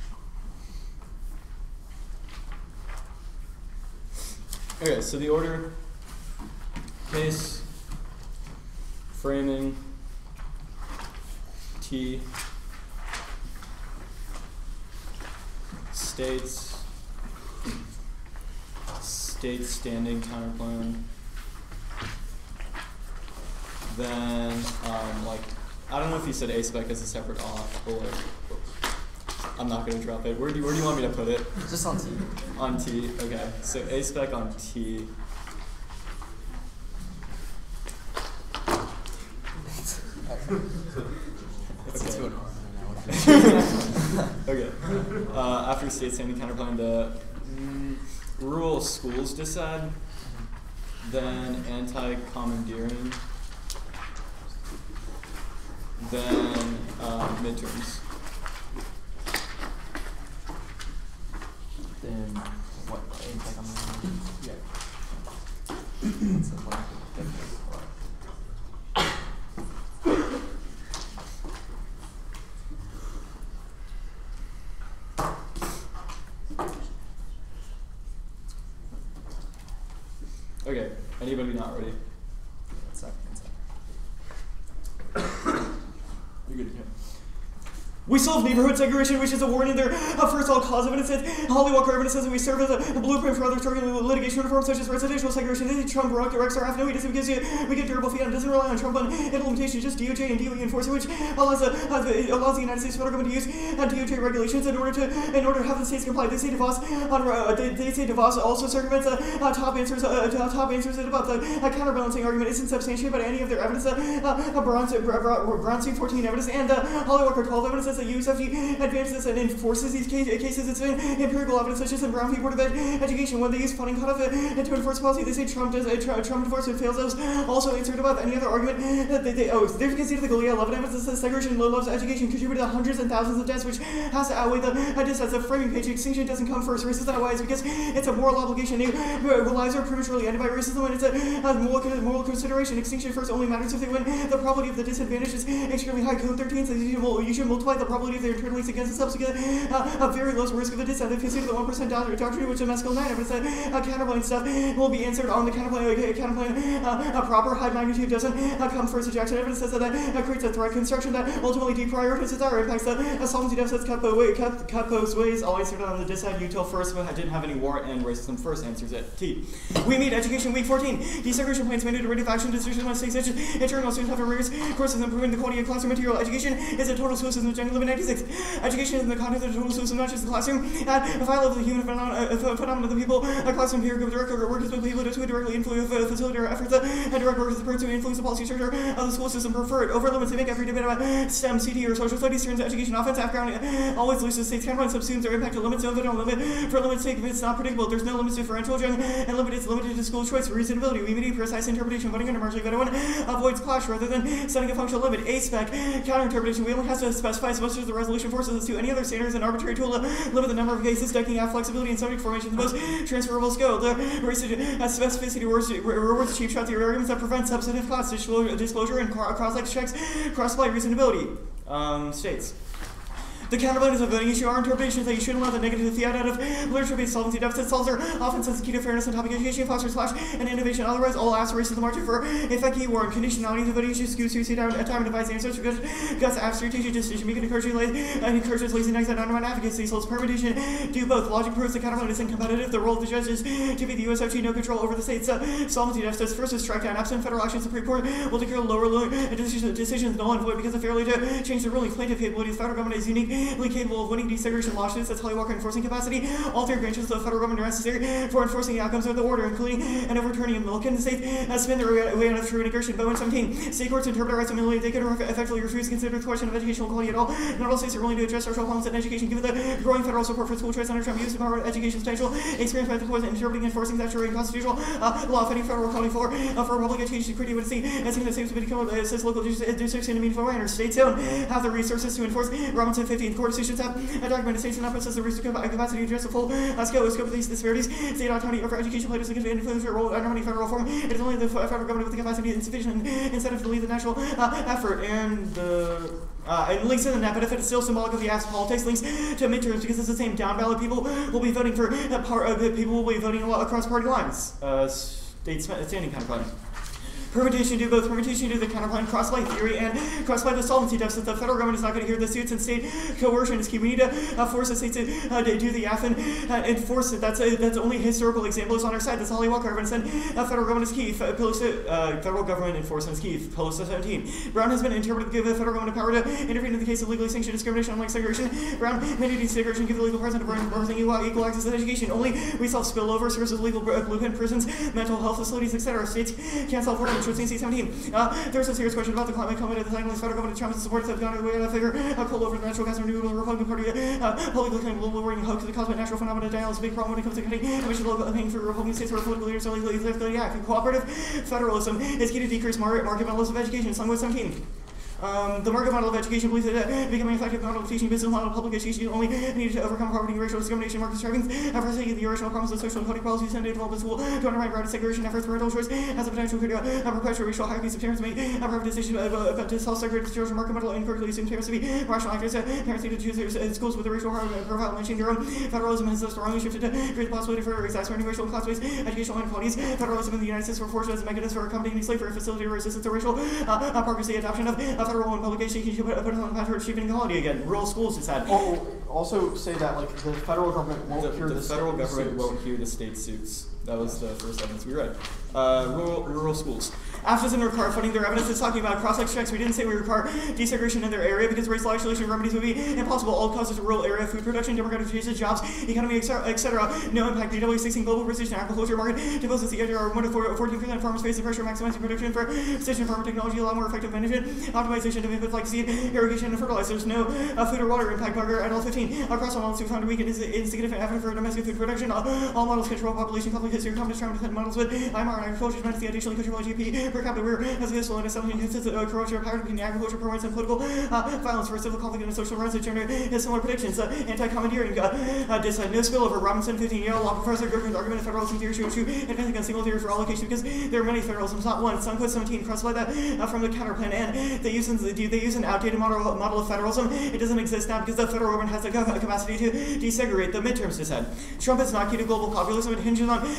Okay, so the order, case, framing, T, states standing counterplan, then like I don't know if you said A-spec as a separate off or I'm not gonna drop it. Where do you want me to put it?
Just on T.
On T, okay. So A-spec on T.
It's
Okay.
2
Okay. After state standing counterplan, the rural schools decide, then anti-commandeering, then midterms.
Then what?
Yeah. Okay, anybody not ready? You're good. Yeah. We solve neighborhood segregation, which is a warning there. First, all cause evidence says, Holly Walker evidence says that we serve as a blueprint for other targeted litigation reforms such as residential segregation. They Trump directs our afternoon. It because we get durable feedback. It doesn't rely on Trump on implementation, just DOJ and DOE enforcement, which allows the United States federal government to use DOJ regulations in order to have the states comply. They say DeVos also circumvents top answers about the counterbalancing argument isn't substantiated by any of their evidence. Bronstein 14 evidence and Holly Walker 12 evidence says that USFG advances and enforces these cases. It's empirical evidence such as in Brown v. Board of Education. When they use funding cutoff to enforce policy, they say Trump enforcement fails those. Also answered about any other argument that they've conceded the Galileo 11 evidence that says segregation low-levels education contributed to hundreds and thousands of deaths, which has to outweigh the dissents. The framing page extinction doesn't come first. Racism that way is because it's a moral obligation. Lives are prematurely ended by racism, and it's a moral consideration. Extinction first only matters if they win. The probability of the disadvantage is extremely high. Code 13 says you should multiply the probability of their internally against themselves to get a very low risk of the dissent. They've considered the 1% doctrine, which is mescal 9 evidence that counterplan stuff will be answered on the counterplan. Proper high magnitude doesn't come first. Jackson evidence says that creates a threat construction that ultimately deprioritizes our impacts. The solvency deficits cut both ways. All answered on the dissent. Util first, but didn't have any war and racism first. Answers it. T. We meet education week 14. Desegregation plans mandated rate of action decisions on state sections. Internal students have a rigorous courses improving the quality of classroom material. Education is a total school system.
limit 96. Education in the context of the total system, not just the classroom. At a high level of the human phenomenon of the people, a classroom peer group director works with people to directly influence facilitate our efforts and direct workers to influence the policy structure of the school system. Preferred over limits they make every debate about STEM, CT, or social studies turns education offense background always loses states can run subsumes their impact to limits of it on limit for limit's sake if it's not predictable. There's no limits differential and limit is limited to school choice for reasonability. We need precise interpretation voting under marginally better one avoids clash rather than setting a functional limit. A spec counter interpretation. We only have to specify as much as the resolution forces us to. Any other standards an arbitrary tool to limit the number of cases decking out flexibility and subject formation the most transferable skill. The specificity rewards cheap shots. Your arguments that prevent substantive class disclosure and cross-like checks cross-apply reasonability. States. The counterpoint is a voting issue. Our interpretations that you shouldn't allow the negative fiat out of literature-based solvency deficit solves are often sets the key to fairness and topic education, fosters clash and innovation. Otherwise, all aspirations the margin for effective war and conditionality. The voting issue skews suicide down at time and device answers because guts abstraction decision making encourages lazy nights and undermine advocacy. So it's permutation. Do both. Logic proves the counterpoint is incompetitive. The role of the judge is to be the USFG no control over the state's solvency deficits. First is strike down. Absent federal action, Supreme Court will declare lower decisions null and void because of failure to change the ruling. Plaintiff capability. The federal government is uniquely capable of winning desegregation lawsuits. That's Holly Walker enforcing capacity. All three branches of the federal government are necessary for enforcing the outcomes of the order, including and overturning them. Milken, the state has spent their way out of true integration. Bowen 17. State courts interpret rights immediately. They could effectively refuse to consider the question of educational quality at all. Not all states are willing to address social problems in education, given the growing federal support for school choice under Trump. Use of power education's potential experience by the courts interpreting and enforcing statutory and constitutional law, finding federal quality for public education security would see as the same to be assist local districts in a meaningful way. Under states don't have the resources to enforce. Robinson 15. Court decisions have a documented states and not possess the resource capacity to address the full scope of these disparities. State autonomy over education played a significant influence role under many federal reform. It is only the federal government with the capacity insufficient incentive to lead the national effort. And links in the net benefit is still symbolic of the ass politics. Links to midterms because it's the same down ballot. People will be voting for people will be voting across party lines. State standing counterpoint. Permutation do both. Permutation do the counterpoint cross-apply theory and cross-apply the solvency deficit. The federal government is not going to hear the suits, and state coercion is key. We need to force the state to do the F and enforce it. That's only historical example is on our side. That's Holly Walker. Evidence and federal government is key. Federal government enforcement is key. Pelosi 17. Brown has been interpreted to give the federal government power to intervene in the case of legally sanctioned discrimination, unlike segregation. Brown mandating desegregation give the legal president of equal access to education. Only we solve spillover, services, legal blueprint, prisons, mental health facilities, etc. States can't solve problems. C17. There's a serious question about the climate coming to the time when the federal government Trump's supporters have gone away to figure pull over the natural gas renewable Republican Party publicly claim global warming hoax the cosmic natural phenomena denial is a big problem when it comes to cutting emission low paying for Republican states where political leaders are legally active. Cooperative federalism is key to decrease market models of education. Some with 17. The market model of education believes that becoming effective model of teaching business model of public education only needed to overcome poverty, racial discrimination, market strivings, forsaking the original problems of social and coding policies and develop a school to undermine broad segregation efforts. Parental choice has the potential to perpetuate racial hierarchies of parents made privatization to self-segregate children. Market model incorrectly assumes parents to be rational actors. Parents need to choose their schools with a racial profile mentioning their own. Federalism has thus wrongly shifted to create the possibility for exacerbating racial and class-based educational inequalities. Federalism in the United States were forced as a mechanism for accommodating slavery, facilitating resistance to racial progress. Adoption of federal and public education should put us on the path toward achieving equality again. Rural schools is had.
Also say that like the federal government won't hear the
federal government won't hear the state suits. That was the first evidence we read. Rural schools. AFT doesn't require funding. Their evidence is talking about cross-sex checks. We didn't say we require desegregation in their area because racial isolation remedies would be impossible. All causes of rural area food production, demographic changes, jobs, economy, etc. No impact. BW16 global precision agriculture market develops the idea of 1 to 14% farmers face the pressure maximizing production for precision farming technology, a lot more effective management, optimization of inputs like seed, irrigation, and fertilizers. No food or water impact. Bugger at all 15. Across all models we found a weak and insignificant effort for domestic food production. All models control population, public history, common trend models with Amar and agriculture is meant to the additionally control GDP per capita. We're as a useful and establishing consists of corruption, power between agriculture, promotes and political violence for civil conflict and social rights that generate similar predictions. Anti-commandeering, no spillover. Robinson 15 Yale law professor Gerken's argument of federalism theory shows you advancing a single theory for allocation because there are many federalisms, not one. Sunquist 17 crossfly that from the counterplan, and they use an outdated model of federalism. It doesn't exist now because the federal government has the capacity to desegregate. The midterms is said. Trump is not key to global populism. It hinges on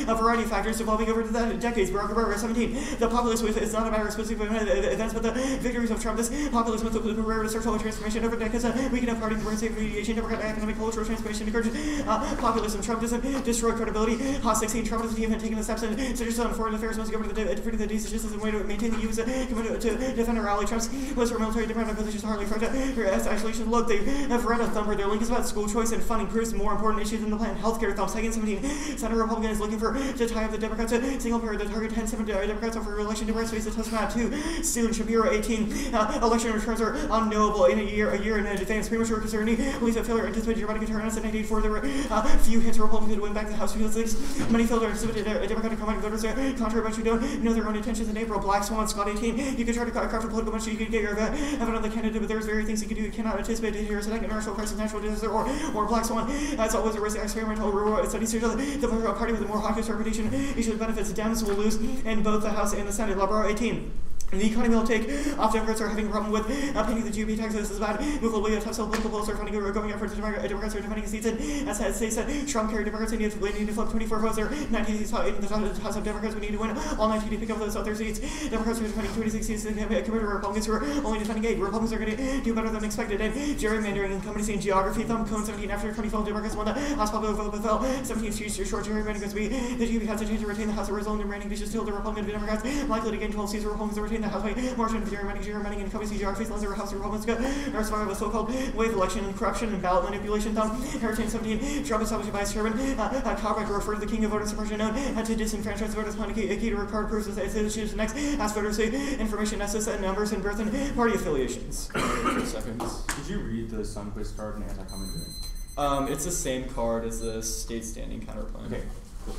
a variety of factors evolving over the decades. Barack Obama, 17. The populist with it's not a matter of specific events, but the victories of Trump. This populist with the rare structural transformation over decades. Weaken of party diversity, mediation, democratic economic cultural transformation encourages populism. Trumpism destroyed credibility. Hot 16. Trump has even taken the steps and suggest on foreign affairs must govern the decisions as a way to maintain the U.S. commitment to defend and rally Trump's list for military dependent positions hardly fragile. Isolation. Look, they have read a thumper. Their link is about school choice and funding proves more important issues than the plan. Healthcare. Thumb. Second. 17. Senate Republican is looking to tie up the Democrats. Single pair. The target 10. 7 Democrats for re-election. Democrats face a tough map. 2. Stephen Shapiro. 18. Election returns are unknowable in a year in advance. Premature concern. Lisa Filler anticipated dramatic turnout in 1984. There were few hints Republicans could win back the House Field 6. Many feel anticipated Democratic commanding voters contrary but you don't know their own intentions in April. Black Swan. Scott 18. You can try to craft a political bunch. You can get your evidence on the candidate, but there's very things you can do. You cannot anticipate it here. Second, national crisis, natural disaster, or black swan. It's always a risk. Experimental reward studies suggest the party with the more hawkish reputation usually benefits. Dems will lose in both the House and the Senate. Labro 18. The economy will take off. Democrats are having a problem with paying the GOP taxes. This is bad. Move will be a tough sell. Political polls are funding going efforts. Democrats are defending seats in. As states that Trump carried Democrats need to flip 24 votes. There 19 seats in the House of Democrats. We need to win all 19 to pick up those other seats. Democrats are defending 26 seats. Compared to Republicans who are only defending 8. Republicans are going to do better than expected. And gerrymandering and companies in geography. Thumb Cone 17 after 2012. Democrats won the House popular vote but fell 17 seats. Short gerrymandering because the GOP has a chance to retain the House. The result in remaining dishes still the Republican Democrats likely to gain 12 seats. Republicans to retain the House by margin. Gerrymandering and companies geographies lines over House Republicans are surviving a so-called wave election and corruption and ballot manipulation. Hurricane 17. Trump established Vice Chairman Kalbeck referred to the king of voter suppression known to disenfranchise voters. Plan a key to record proofs as issues next. Ask voters to information necessary and numbers and birth and party affiliations.
2 seconds.
Did you read the Sunquist card and anti-commandeering?
It's the same card as the state standing counterplan.
Okay, cool.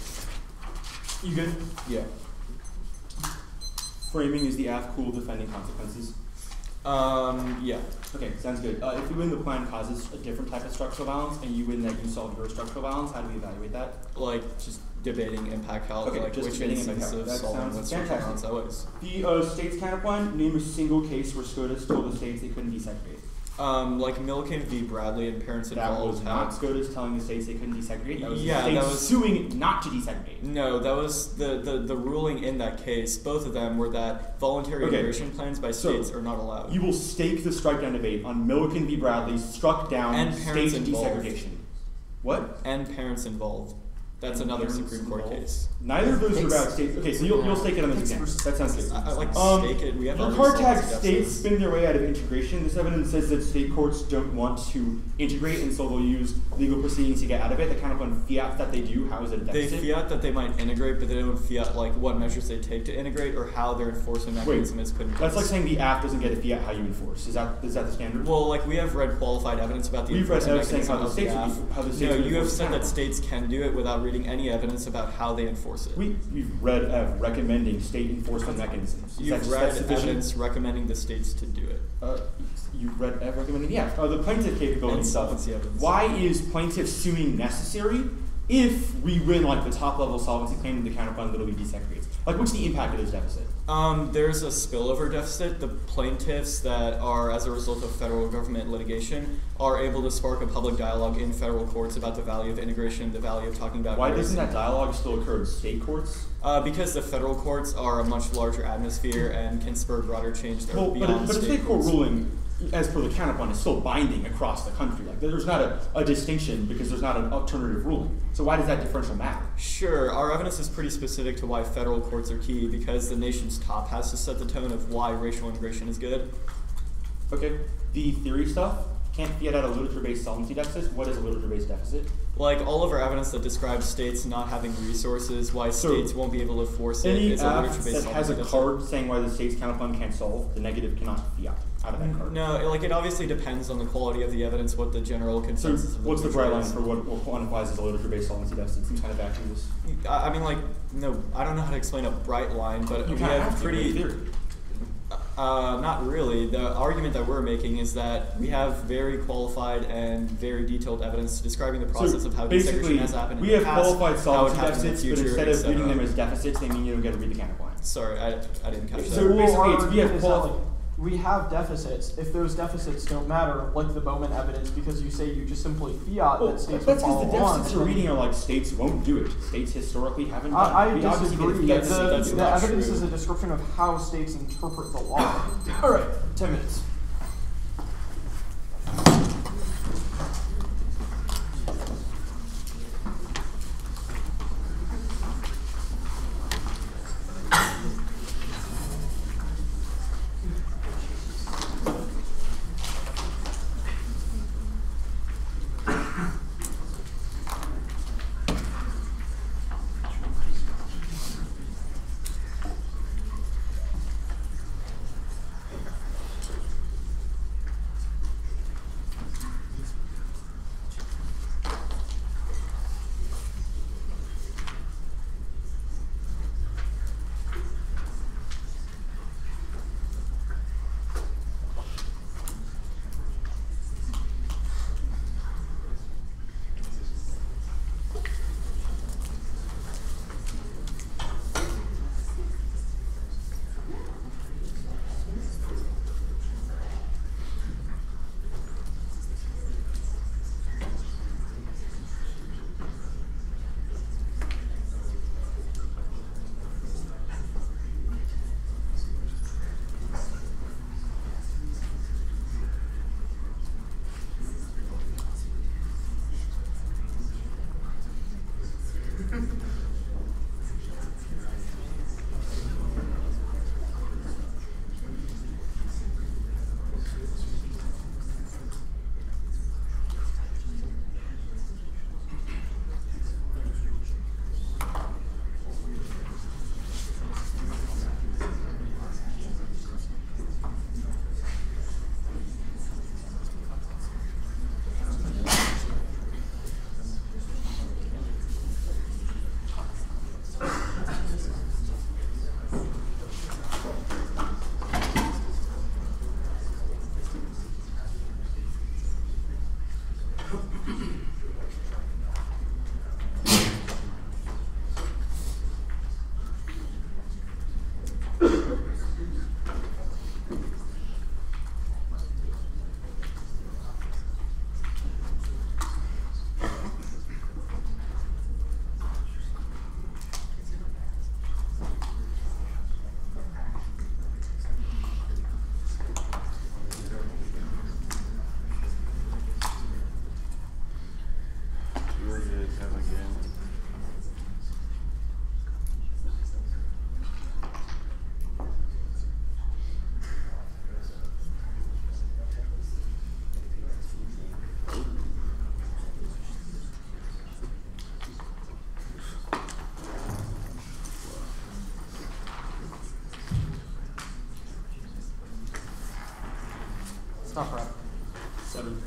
You good?
Yeah.
Framing is the cool defending consequences.
Yeah.
Okay, sounds good. If you win the plan causes a different type of structural violence, and you win that you solve your structural violence, how do we evaluate that?
Like, just debating impact health,
Okay,
like
just
which
debating
instance
impact
of
health. That
solving
sounds
what structural violence
fantastic.
that was.
The state's counterplan, name a single case where SCOTUS told the states they couldn't desegregate.
Like Milliken v. Bradley and parents
That
involved.
was not SCOTUS telling the states they couldn't desegregate. That was
Yeah,
the states
that was-
suing not to desegregate.
No, that was the ruling in that case. Both of them were that voluntary
Okay,
immigration plans by
so
states are not allowed.
You will stake the strike down debate on Milliken v. Bradley struck down
And
state
parents involved.
desegregation. What?
And parents involved. That's
And
another
parents
Supreme Court
involved?
case.
Neither of those are
Hicks-
about states. Okay, so you'll stake it on this
Hicks
example.
versus
That sounds good.
I like stake it. We have
Your
other
card tag
solid
states
justices.
spin their way out of integration. This evidence says that state courts don't want to integrate, and so they'll use legal proceedings to get out of it. The kind of on fiat that they do. How is it a
They
deficit?
fiat that they might integrate, but they don't fiat like what measures they take to integrate or how their enforcement mechanism is put in place.
That's like saying the app doesn't get a fiat how you enforce. Is that the standard?
Well, like we have read qualified evidence about the
We've read
enforcement
evidence saying
mechanism
how the
of
states
the
would-
app.
how the states
No,
would
you have
enforce
said that
that.
states can do it without reading any evidence about how they enforce it.
We've read recommending state enforcement mechanisms. Is that
You've
just
read
sufficient?
evidence recommending the states to do it.
You've read recommending, yeah. The plaintiff capability
And
stuff.
solvency evidence.
Why is plaintiff suing necessary if we win like the top level solvency claim to the counterfund literally desegregates? Like, what's the impact of this deficit?
There's a spillover deficit. The plaintiffs that are, as a result of federal government litigation, are able to spark a public dialogue in federal courts about the value of integration, the value of talking about
Why
race.
doesn't that dialogue still occur in state courts?
Because the federal courts are a much larger atmosphere and can spur broader change that are
Well,
beyond
but a
state
state court
courts.
ruling, as per the counterfund, is still binding across the country. Like, there's not a distinction because there's not an alternative ruling. So why does that differential matter?
Sure, our evidence is pretty specific to why federal courts are key, because the nation's top has to set the tone of why racial integration is good.
Okay, the theory stuff can't fiat out a literature-based solvency deficit. What is a literature-based deficit?
Like all of our evidence that describes states not having resources, why
So,
states won't be able to force it,
Any
is a
app
literature-based
that has a
solvency
card saying why the state's counterfund can't solve, the negative cannot fiat out of that card.
No, like it obviously depends on the quality of the evidence, what the general
So
consensus of the
what's the
literature
bright line
is.
for what quantifies as a literature-based solvency deficit? Seems kind of vacuous.
I mean, like, no, I don't know how to explain a bright line, but
You
we
kind of
have
have to in
pretty.
theory.
Not really. The argument that we're making is that we have very qualified and very detailed evidence describing the process of how
basically,
desegregation has happened in
we
the
have
past,
qualified
how it
solvency
happens in the
deficits, but
future,
instead of
etc.
reading them as deficits, they mean you don't get to read the counterplan.
Sorry, I didn't catch
So
that.
basically, we have
we have deficits. If those deficits don't matter, like the Bowman evidence, because you say you just simply fiat that states
that's
will
because the
follow
deficits
on.
you're reading are like states won't do it. States historically haven't done it.
I
We obviously
disagree.
get a fiat
That's
The
not
evidence
true.
is a description of how states interpret the law.
All right, 10 minutes.
Stop right.
7.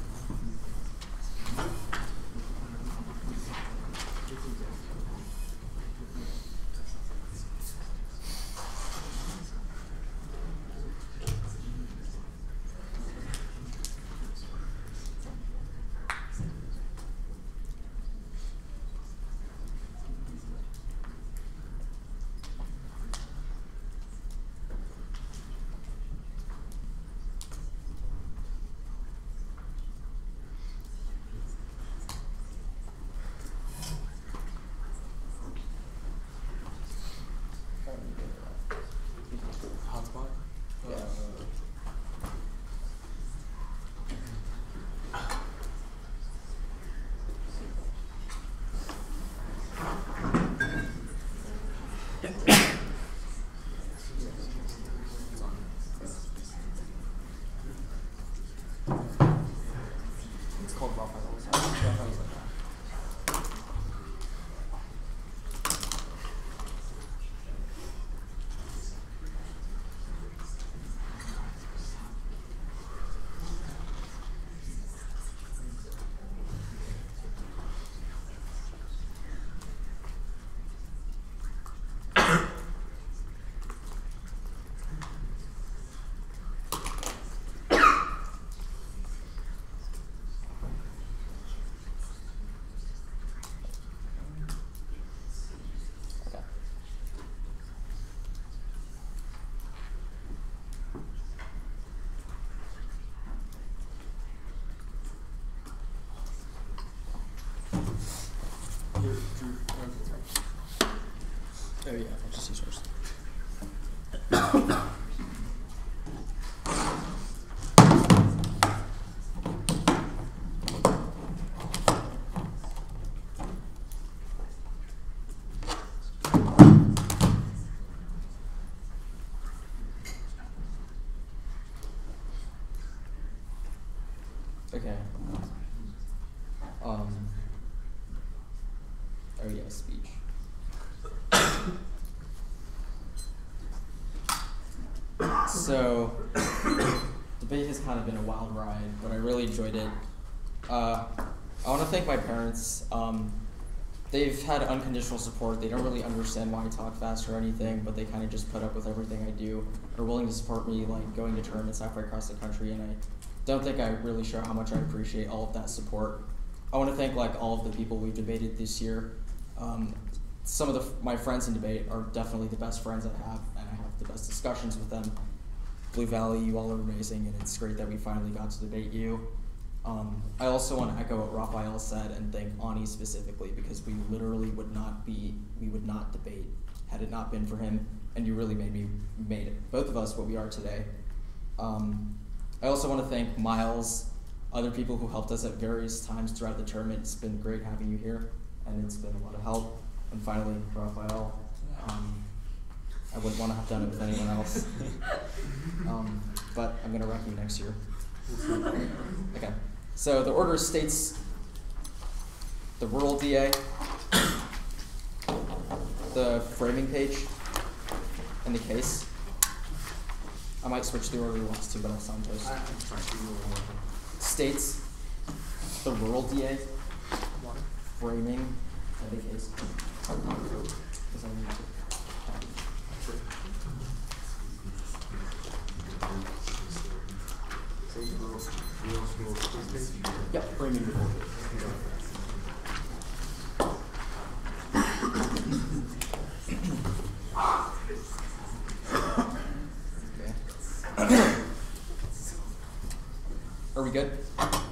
Oh yeah, I'll just use yours. Okay. Oh yeah, speech. So, debate has kind of been a wild ride, but I really enjoyed it. I want to thank my parents. They've had unconditional support. They don't really understand why I talk fast or anything, but they kind of just put up with everything I do. Are willing to support me, like going to tournaments halfway across the country, and I don't think I really show how much I appreciate all of that support. I want to thank like all of the people we've debated this year. Some of my friends in debate are definitely the best friends I have, and I have the best discussions with them. Blue Valley, you all are amazing, and it's great that we finally got to debate you. I also want to echo what Raphael said and thank Ani specifically, because we literally would not debate had it not been for him, and you really made it, both of us, what we are today. I also want to thank Miles, other people who helped us at various times throughout the tournament. It's been great having you here, and it's been a lot of help. And finally, Raphael. I wouldn't want to have done it with anyone else. But I'm going to rank you next year. Okay. So the order states the rural DA, the framing page, and the case. I might switch the order he wants to, but I'll signpost. States the rural DA, framing, and the case. Yep, framing the board. Okay. Are we good?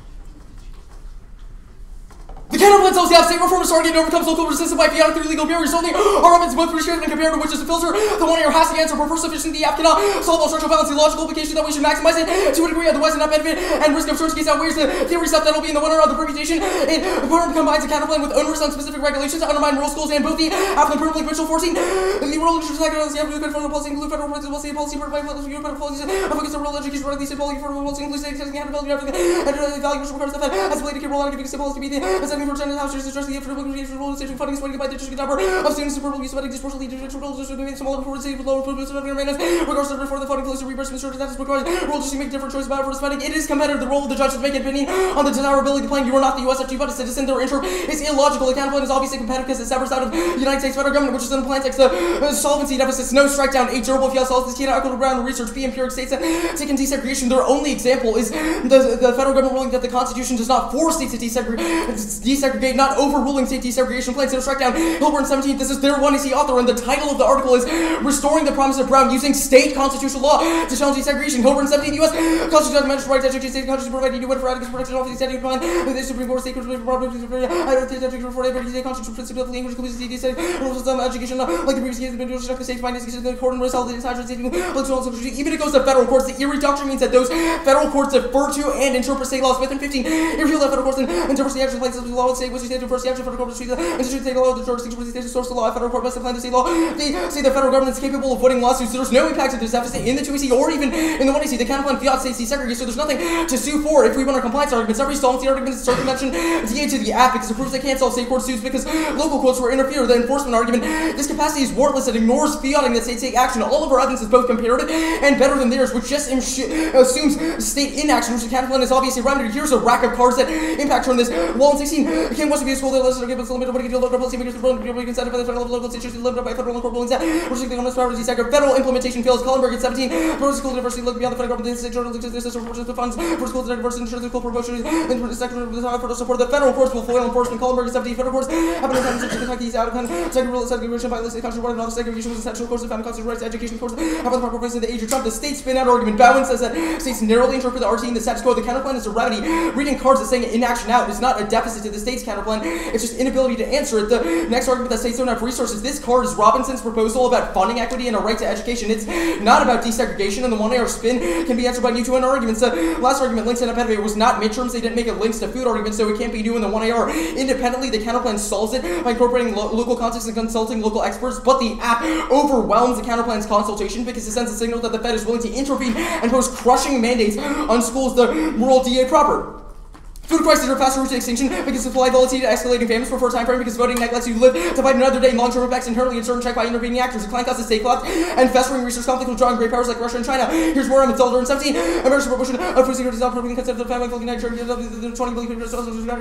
The counterplans LCF state reform is targeted to overcome local resistance by fiat through legal barriers. Only our weapons both restricted and compared to which is a filter. The one here has to answer for first sufficient the app cannot solve all structural balance. The logical implication that we should maximize it to a degree, otherwise not benefit and risk of short case outweighs the theory stuff that'll be in the winner of the permutation. It combines a counterplan with onerous on specific regulations to undermine rural schools and both the applicant permanently provincial forcing the rural interest act of the federal policy include federal policy by federal policies focus on rural education for at least policy for policy includes state accountability and value which requires the Fed as a lady can roll out giving state policy to be the setting for general house the funding is funding by the district number of students to purple use of disproportionately smaller for the state with lower improvements of maintenance regardless of before the funding flows to reimbursement structure that is required rural district make different choices about for funding. It is competitive. The role of the judge is to make an opinion on the desirability of the plan. You are not the USFG but a citizen. Their interim is illogical. The counterplan is obviously competitive because it severs out of the United States federal government, which is in the plan takes the solvency deficits, no strike down, 8 durable if you solve this key equitable ground research, P empiric states that taking desegregation. Their only example is the federal government ruling that the Constitution does not force states to desegregate, not overruling state desegregation plans. No strike down. Hilburn 17th. This is their one EC author, and the title of the article is Restoring the Promise of Brown Using State Constitutional Law to Challenge Desegregation. Hilburn 17th. U.S. Constitution has right to educate state constitution provided you for adequate protection of the state plan. The Supreme Court state constitution property for every state constitution principle of language includes the rules of education like the previous case of the state finance the court and result the entire state even it goes to federal courts. The Erie Doctrine means that those federal courts defer to and interpret state laws. Within 15, if you let federal courts interpret the action places of the law and state which state first the action federal court to institute state law, the jurisdiction the state to source the law. Federal court must apply the state law. They say the federal government is capable of voting lawsuits. There's no impact of this deficit in the 2EC or even in the 1EC. The counterplan fiat states desegregate, so there's nothing to sue for if we win our compliance arguments. Every solvency argument is circumvention DA to the app because it proves they can't solve state court suits because local courts will interfere with the enforcement argument. This capacity is warrantless. It ignores fiating that states take action. All of our evidence is both comparative and better than theirs, which just assumes state inaction, which the counterplan is obviously remedied. Here's a rack of cards that impact turn this. Wall in 16 Kim wants to be a school that lets give us limited what deal local policy makers the consent by the federal local states limited by federal and court rulings that which is the honest power to desegregate. Federal implementation fails. Collenberg at 17 Pro school diversity look beyond the federal government. State journals exist. This is the funds for school diversity ensure the school promotion and the sector of the federal support. The federal courts will foil enforcement. Collenberg at 17 federal courts have been attempted to Kentucky's out of second rule of segregation by the state country and segregation was essential course of found constitutional rights education course have the proper place in the age of Trump. The state spin out argument. Bowen says that states narrowly interpret the RT in the status quo. The counterplan is a remedy. Reading cards that saying inaction out is not a deficit to the state's counterplan. counterplan. It's just inability to answer it. The next argument that states don't have resources. This card is Robinson's proposal about funding equity and a right to education. It's not about desegregation, and the 1AR spin can be answered by new 2N arguments. The last argument, links and impediment, was not midterms. They didn't make it links to food arguments, so it can't be new in the 1AR. Independently, the counterplan solves it by incorporating local context and consulting local experts, but the app overwhelms the counterplan's consultation because it sends a signal that the Fed is willing to intervene and impose crushing mandates on schools, the rural DA proper. Food crises are faster route to extinction because of supply volatility to escalating famines before time frame because voting neglects you to live to fight another day. Long-term effects inherently uncertain checked by intervening actors. Decline causes state collapse and festering resource conflict with drawing great powers like Russia and China. Here's where I'm in 17. American proportion of food security is not proving concept of the family United Church, the 20 billion people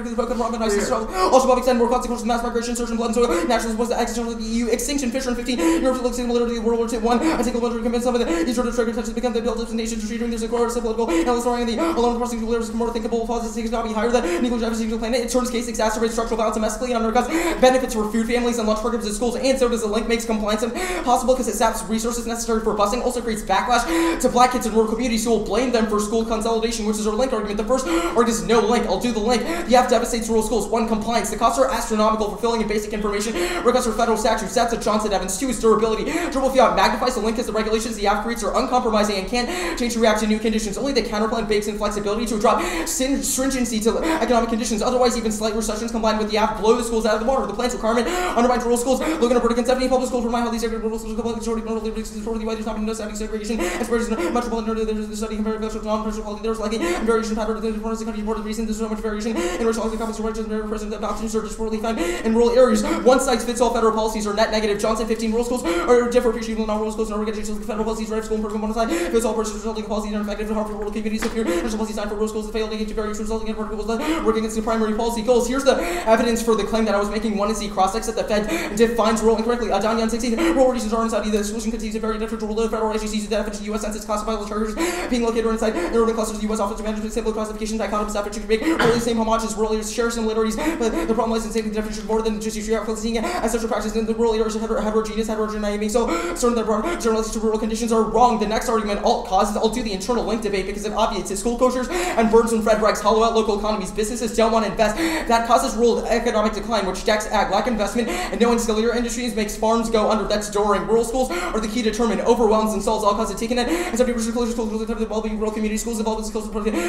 also above extend more consequences of mass migration, search and blood and soil. Nationalism was the extension of the EU. Extinction, Fisher in 15. Europe looks at literally World War II. I think military convince some of the these sort of trigger touches become the build of the nations retreating. There's a core of political analysts the alone the person who lives more thinkable causes things not be higher than equal the planet. In Turner's case, exacerbates structural violence domestically and undercuts benefits for food families and lunch programs at schools, and so does the link makes compliance impossible because it saps resources necessary for busing, also creates backlash to black kids in rural communities who will blame them for school consolidation, which is our link argument. The first argument is no link. I'll do the link. The app devastates rural schools. 1, compliance. The costs are astronomical for filling in basic information requests for federal statutes. That's a Johnson Evans. 2 is durability. Triple fiat magnifies the link as the regulations the app creates are uncompromising and can't change to react to new conditions. Only the counterplan bakes in flexibility to drop stringency to economic conditions. Otherwise, even slight recessions combined with the app blow the schools out of the water. The plan's requirement undermines rural schools. Logan Alberta 70 public schools remind how these segregated rural schools public majority why there's not no segregation. Aspirations metropolitan there's the study comparing non-personal quality there's lacking and variation pattern the country more the reason there's so much variation in racial conflicts rights and present adoptions are just poorly found in rural areas. One size fits all federal policies are net negative. Johnson 15 rural schools are differ appreciable non-rural schools and organizations federal policies right school improvement one side fits all persons resulting in policies ineffective and harmful rural communities appear national policy design for rural schools that fail to engage various resulting in vertical working against the primary policy goals. Here's the evidence for the claim that I was making. 1 is the cross-text that the Fed defines rural incorrectly. Danyan 16, rural regions are inside the solution continues a very different rural federal agencies the definition of U.S. Census classifiable charters being located inside urban clusters. The U.S. Office of Management Simple classification dichotomous after to make really same homogeneous rural areas share similarities, but the problem lies in saving the definition more than just geographical seeing as such a practice in the rural areas heterogeneous so certain that generalities to rural conditions are wrong. The next argument I'll do the internal link debate because it obviates it. School closures and burdens and Fred regs hollow out local economies. Businesses don't want to invest. That causes rural economic decline, which decks ag lack investment and no ancillary industries makes farms go under. That's during rural schools are the key to determine overwhelms and solves all causes of taking it and 70% closures schools the well-being rural community schools involved in schools for the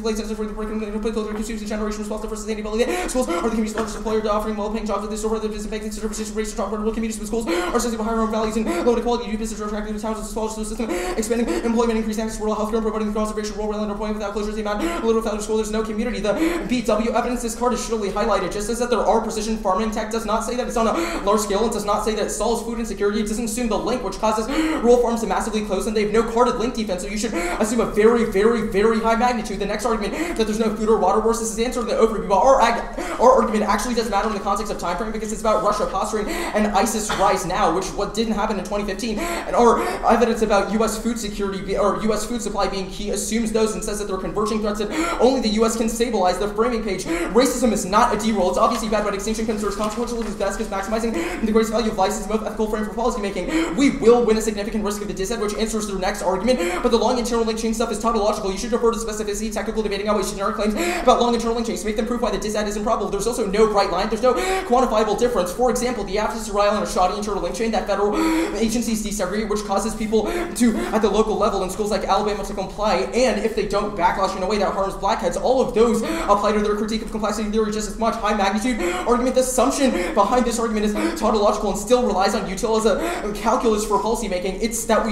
generation responsible for sustainability. Schools are the community's largest employer offering well-paying jobs at this over the business banking services race to top rural communities with schools are sensitive higher values and low inequality. New business are attracting to towns as well as the system expanding employment, increasing access to rural healthcare, promoting the conservation of rural land employment without closures. The amount of little without school there's no community. The BW evidence this card is surely highlighted. Just says that there are precision farming tech, does not say that it's on a large scale, and does not say that it solves food insecurity. It doesn't assume the link, which causes rural farms to massively close, and they have no carded link defense, so you should assume a very, very, very high magnitude. The next argument that there's no food or water wars, this is the answer to the overview, but our argument actually does matter in the context of time frame because it's about Russia posturing and ISIS rise now, which what didn't happen in 2015, and our evidence about U.S. food security or U.S. food supply being key assumes those and says that they're converging threats that only the U.S. can stabilize. The framing page, racism is not a D-roll. It's obviously bad, but extinction concerns consequential is best because maximizing the greatest value of license most ethical frame for policy making. We will win a significant risk of the dissent, which answers their next argument, but the long internal link chain stuff is tautological. You should defer to specificity, technical debating out ways generic claims about long internal link chains to make them prove why the dissent is improbable. There's also no bright line. There's no quantifiable difference. For example, the app is rely on a shoddy internal link chain that federal agencies desegregate, which causes people to, at the local level in schools like Alabama, to comply, and if they don't backlash in a way that harms blackheads, all of those apply to their critique of complexity theory just as much. High magnitude argument. The assumption behind this argument is tautological and still relies on util as a calculus for policy making. It's that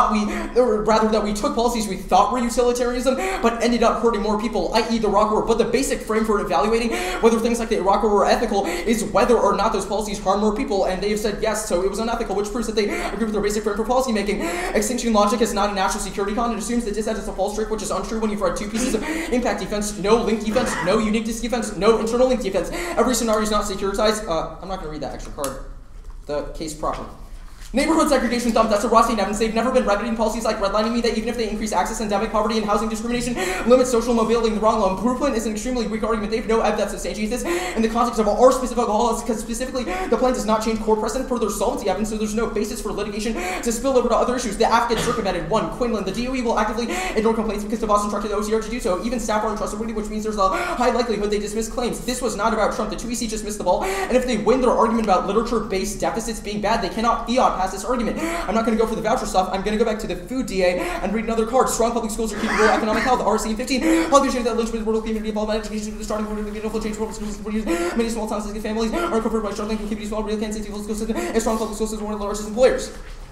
we took policies we thought were utilitarianism, but ended up hurting more people, i.e. the Iraq War. But the basic frame for evaluating whether things like the Iraq War were ethical is whether or not those policies harm more people, and they've said yes, so it was unethical, which proves that they agree with their basic frame for policy making. Extinction logic is not a national security con. It assumes that dissent is a false trick, which is untrue when you've read two pieces of impact defense, no link defense, no uniqueness defense, no internal link defense. Every scenario is not securitized. I'm not going to read that extra card. The case proper. Neighborhood segregation dump, that's a rusty evidence. They've never been remedying policies like redlining me that even if they increase access, endemic poverty, and housing discrimination, limit social mobility in the wrong law. Brooklyn is an extremely weak argument. They have no evidence to substantiate this in the context of our specific laws, because specifically the plan does not change core precedent for their solvency evidence, so there's no basis for litigation to spill over to other issues. The AF gets circumvented. 1. Quinlan. The DOE will actively ignore complaints because the boss instructed the OCR to do so. Even staff are untrustworthy, which means there's a high likelihood they dismiss claims. This was not about Trump. The 2EC just missed the ball, and if they win their argument about literature-based deficits being bad, they cannot fiat pass this argument. I'm not going to go for the voucher stuff. I'm going to go back to the food DA and read another card. Strong public schools are keeping rural economic health. RC 15. Public education that lynchment rural community involved in education, starting point of meaningful change for schools for years. Many small towns and families are covered by struggling communities while real Kansas City public school system and strong public school system is one of the largest employers.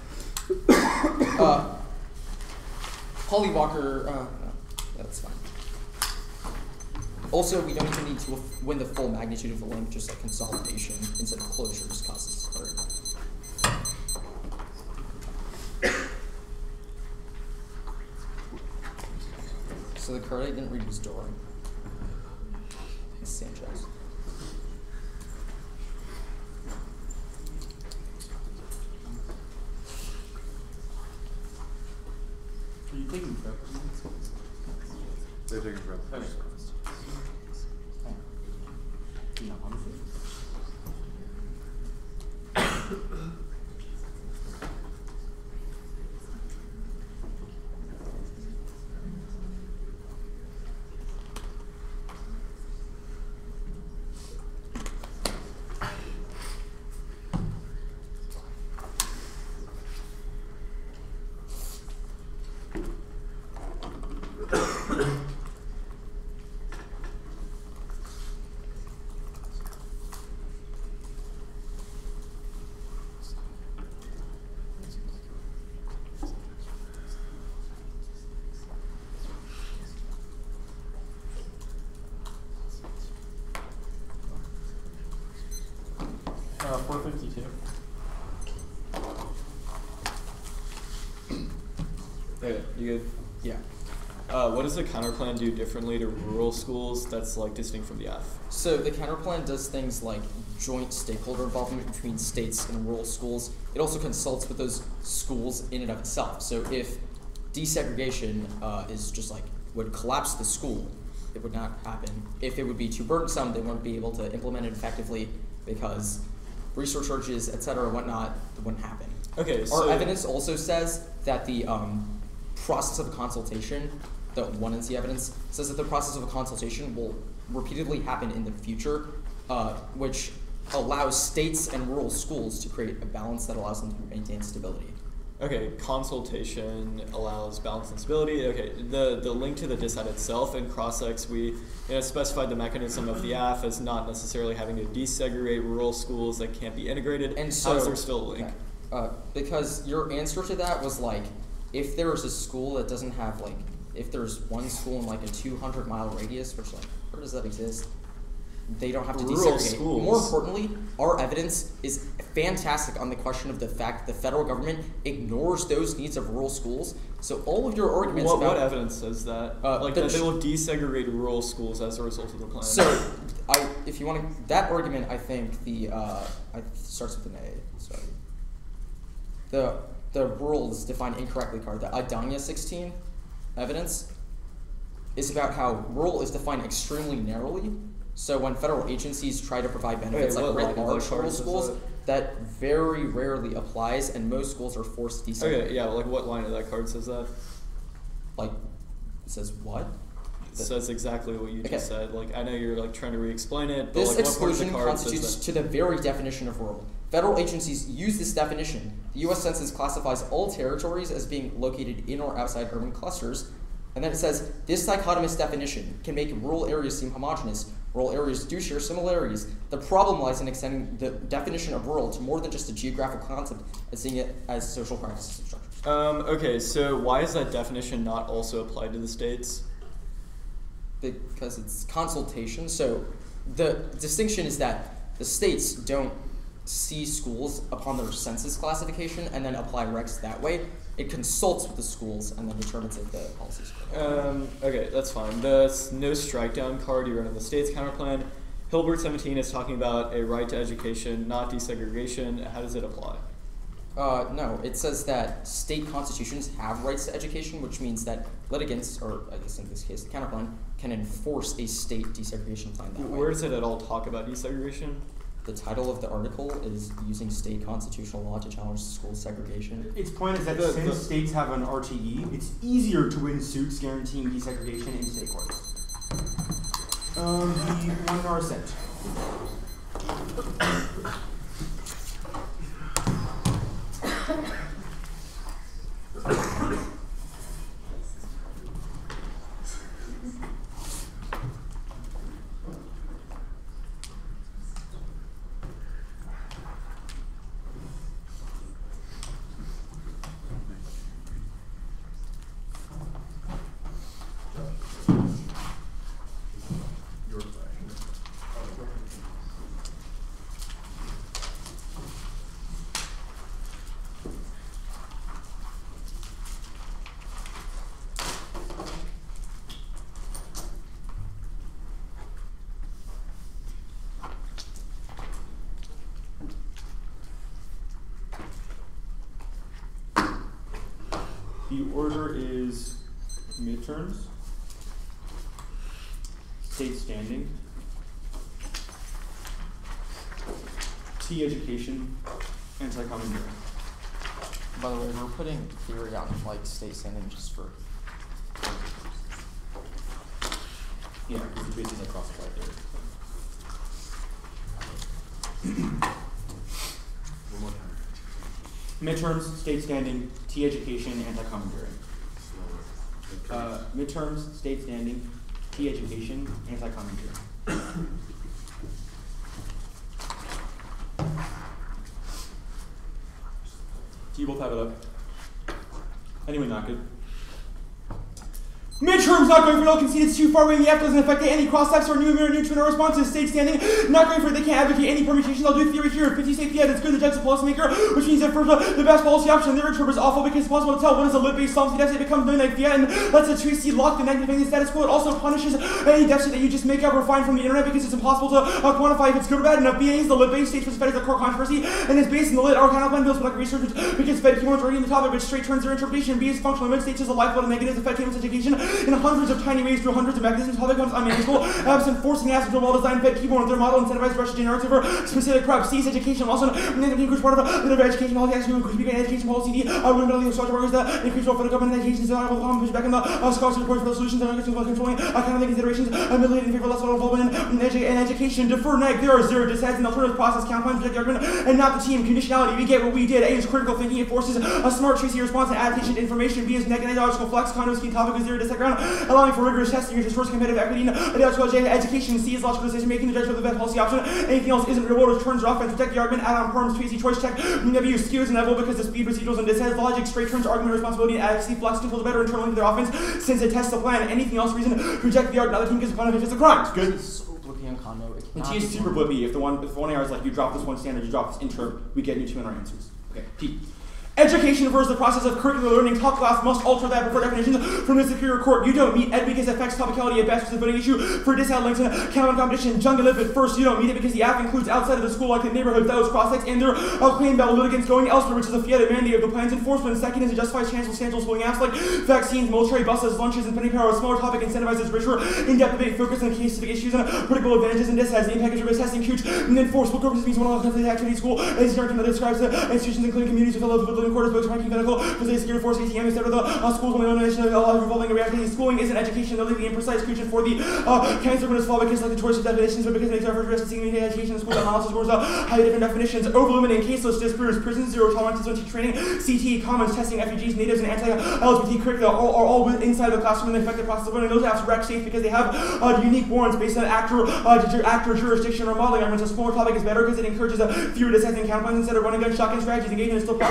Holly Walker, no, that's fine. Also, we don't even need to win the full magnitude of the link, just like consolidation instead of closures causes this card. So the card I didn't read was Dora. It's Sanchez.
Are you taking prep?
They're taking prep.
Okay. No, honestly.
Okay, you good?
Yeah.
What does the counterplan do differently to rural schools that's like distinct from the F?
So the counterplan does things like joint stakeholder involvement between states and rural schools. It also consults with those schools in and of itself. So if desegregation is just like would collapse the school, it would not happen. If it would be too burdensome, they wouldn't be able to implement it effectively because resource shortages, et cetera, whatnot, it wouldn't happen.
Okay, so
our evidence also says that the process of a consultation, the 1NC evidence, says that the process of a consultation will repeatedly happen in the future, which allows states and rural schools to create a balance that allows them to maintain stability.
Okay, consultation allows balance and stability. Okay, the link to the dissent itself in cross-ex, we specified the mechanism of the AF as not necessarily having to desegregate rural schools that can't be integrated.
And so,
how is there still a link?
Okay. Because your answer to that was like, if there is a school that doesn't have like, if there's one school in like a 200-mile radius, which like, where does that exist? They don't have to
Rural
desegregate.
schools.
More importantly, our evidence is fantastic on the question of the fact that the federal government ignores those needs of rural schools. So all of your arguments about...
What evidence says that? Like that they will desegregate rural schools as a result of the plan?
So, if you want to... That argument, I think, it starts with an A. Sorry. The rural is defined incorrectly card. The Adanya 16 evidence is about how rural is defined extremely narrowly. So when federal agencies try to provide benefits like writ large rural schools, that very rarely applies, and most schools are forced to desegregate.
Okay, yeah, like what line of that card says that?
Like, it says what?
It says exactly what you just said. Like, I know you're like trying to re-explain it, but
this
like what part of the
exclusion
card
constitutes
says that?
to the very definition of rural. Federal agencies use this definition. The U.S. Census classifies all territories as being located in or outside urban clusters, and then it says, this dichotomous definition can make rural areas seem homogeneous. Rural areas do share similarities. The problem lies in extending the definition of rural to more than just a geographical concept and seeing it as social practices and structures.
Okay, so why is that definition not also applied to the states?
Because it's consultation. So the distinction is that the states don't see schools upon their census classification and then apply regs that way. It consults with the schools and then determines if the policies are
okay, that's fine. The no strike down card you run in the state's counterplan. Hilbert 17 is talking about a right to education, not desegregation. How does it apply?
No, it says that state constitutions have rights to education, which means that litigants, or I guess in this case the counterplan, can enforce a state desegregation plan that way.
Where does it at all talk about desegregation?
The title of the article is using state constitutional law to challenge school segregation.
Its point is that since states have an RTE, it's easier to win suits guaranteeing desegregation in state courts. The one in our set. The order is midterms, state standing, T education, anti-commandeering.
By the way, we're putting theory on like state standing just for.
Yeah, because it's basically classified there.
One more time.
Midterms, state standing, T education, anti-commandeering.
Slower.
Midterms, state standing, T education, anti-commandeering. Do you both have it up? Anyone not good? Midterms not going for no concede, it's too far away, the F doesn't affect any cross-sects or neutron or responses, state standing, not going for it, they can't advocate any permutations, I'll do theory here, 50 state yeah, that's good, the judge's a policymaker, which means that for the best policy option, their interpret is awful because it's possible to tell what is a lit-based solvency deficit, it becomes known like and lets the tree seed lock the negative in the status quo, it also punishes any deficit that you just make up or find from the internet because it's impossible to quantify if it's good or bad, enough BAs, the lit-based state specified as a core controversy, and is based in the lit or counterplan bills, but like research because Fed keywords already in the topic, which straight turns their interpretation, B is functional, limit states as a lifeblood of negatives, the Fed keywords education in hundreds of tiny ways through hundreds of mechanisms, how becomes unmanageable, absent forcing acid to a well-designed Fed keyboard with their model incentivized Russian generics over specific crops, C's education, also increased part of the education policy, actually increased education policy, women social workers, the increased role for the government education, so I will push back in the scholarship reports for the solutions and controlling economic considerations, middle in favor of less involvement in education, defer neg, there are zero dissents, and alternative process counterpoints protect the argument, and not the team, conditionality, we get what we did, A is critical thinking, it forces a smart tracy response and adaptation to information, B is neg and ideological flux, condos, key topic is zero dissent ground, allowing for rigorous testing, which restores competitive equity in ideological education, C is logical decision making, the judgment of the best policy option, anything else isn't real world, turns off and protect the argument, add on perms, tracy choice check, W skews inevitable because the speed procedurals and dissent, logic, straight turns, argument, responsibility, and adequacy, flux controls better internally to their offense, since it tests the plan, anything else reason, reject the argument, other team gives upon it, it's a crime. Good.
So blippy on condo.
The T is super blippy. If the one AR is like you drop this one standard, you drop this interim, we get new two in our answers. Okay, T. Education refers to the process of curricular learning. Top class must alter that before definitions from the superior court. You don't meet ed because it affects topicality at best, which is a voting issue for disad links and common competition. Jungle live at first. You don't meet it because the app includes outside of the school, like the neighborhood, those cross-sects, and their claim about litigants going elsewhere, which is a fiat mandate of the plan's enforcement. Second is it justifies substantial schooling apps like vaccines, military buses, lunches, and penny power. A smaller topic incentivizes richer, in-depth debate focused on case-specific issues and critical advantages and disads. The impact of rigorous testing, huge, and then for school purposes means one of the activity school is a term that describes the institutions including communities with a level of living quarters, both ranking because they secure force ATM instead of the schools when the nation of revolving reality. Schooling isn't education, they're the imprecise creation for the cancer when it's fall because like the choice of definitions, but because it makes our first risk seeing education in school analysis scores highly different definitions. Overlimiting caseless disproves prisons, zero tolerance, teaching training, CT, commons, testing, refugees, natives, and anti-LGBT curricula are all inside the classroom and the effective process of learning. Those apps wreck safe because they have unique warrants based on actor jurisdiction or modeling arguments. A smaller topic is better because it encourages a fewer dissecting counterpoints instead of running gun shotgun strategies. Engagement is still possible.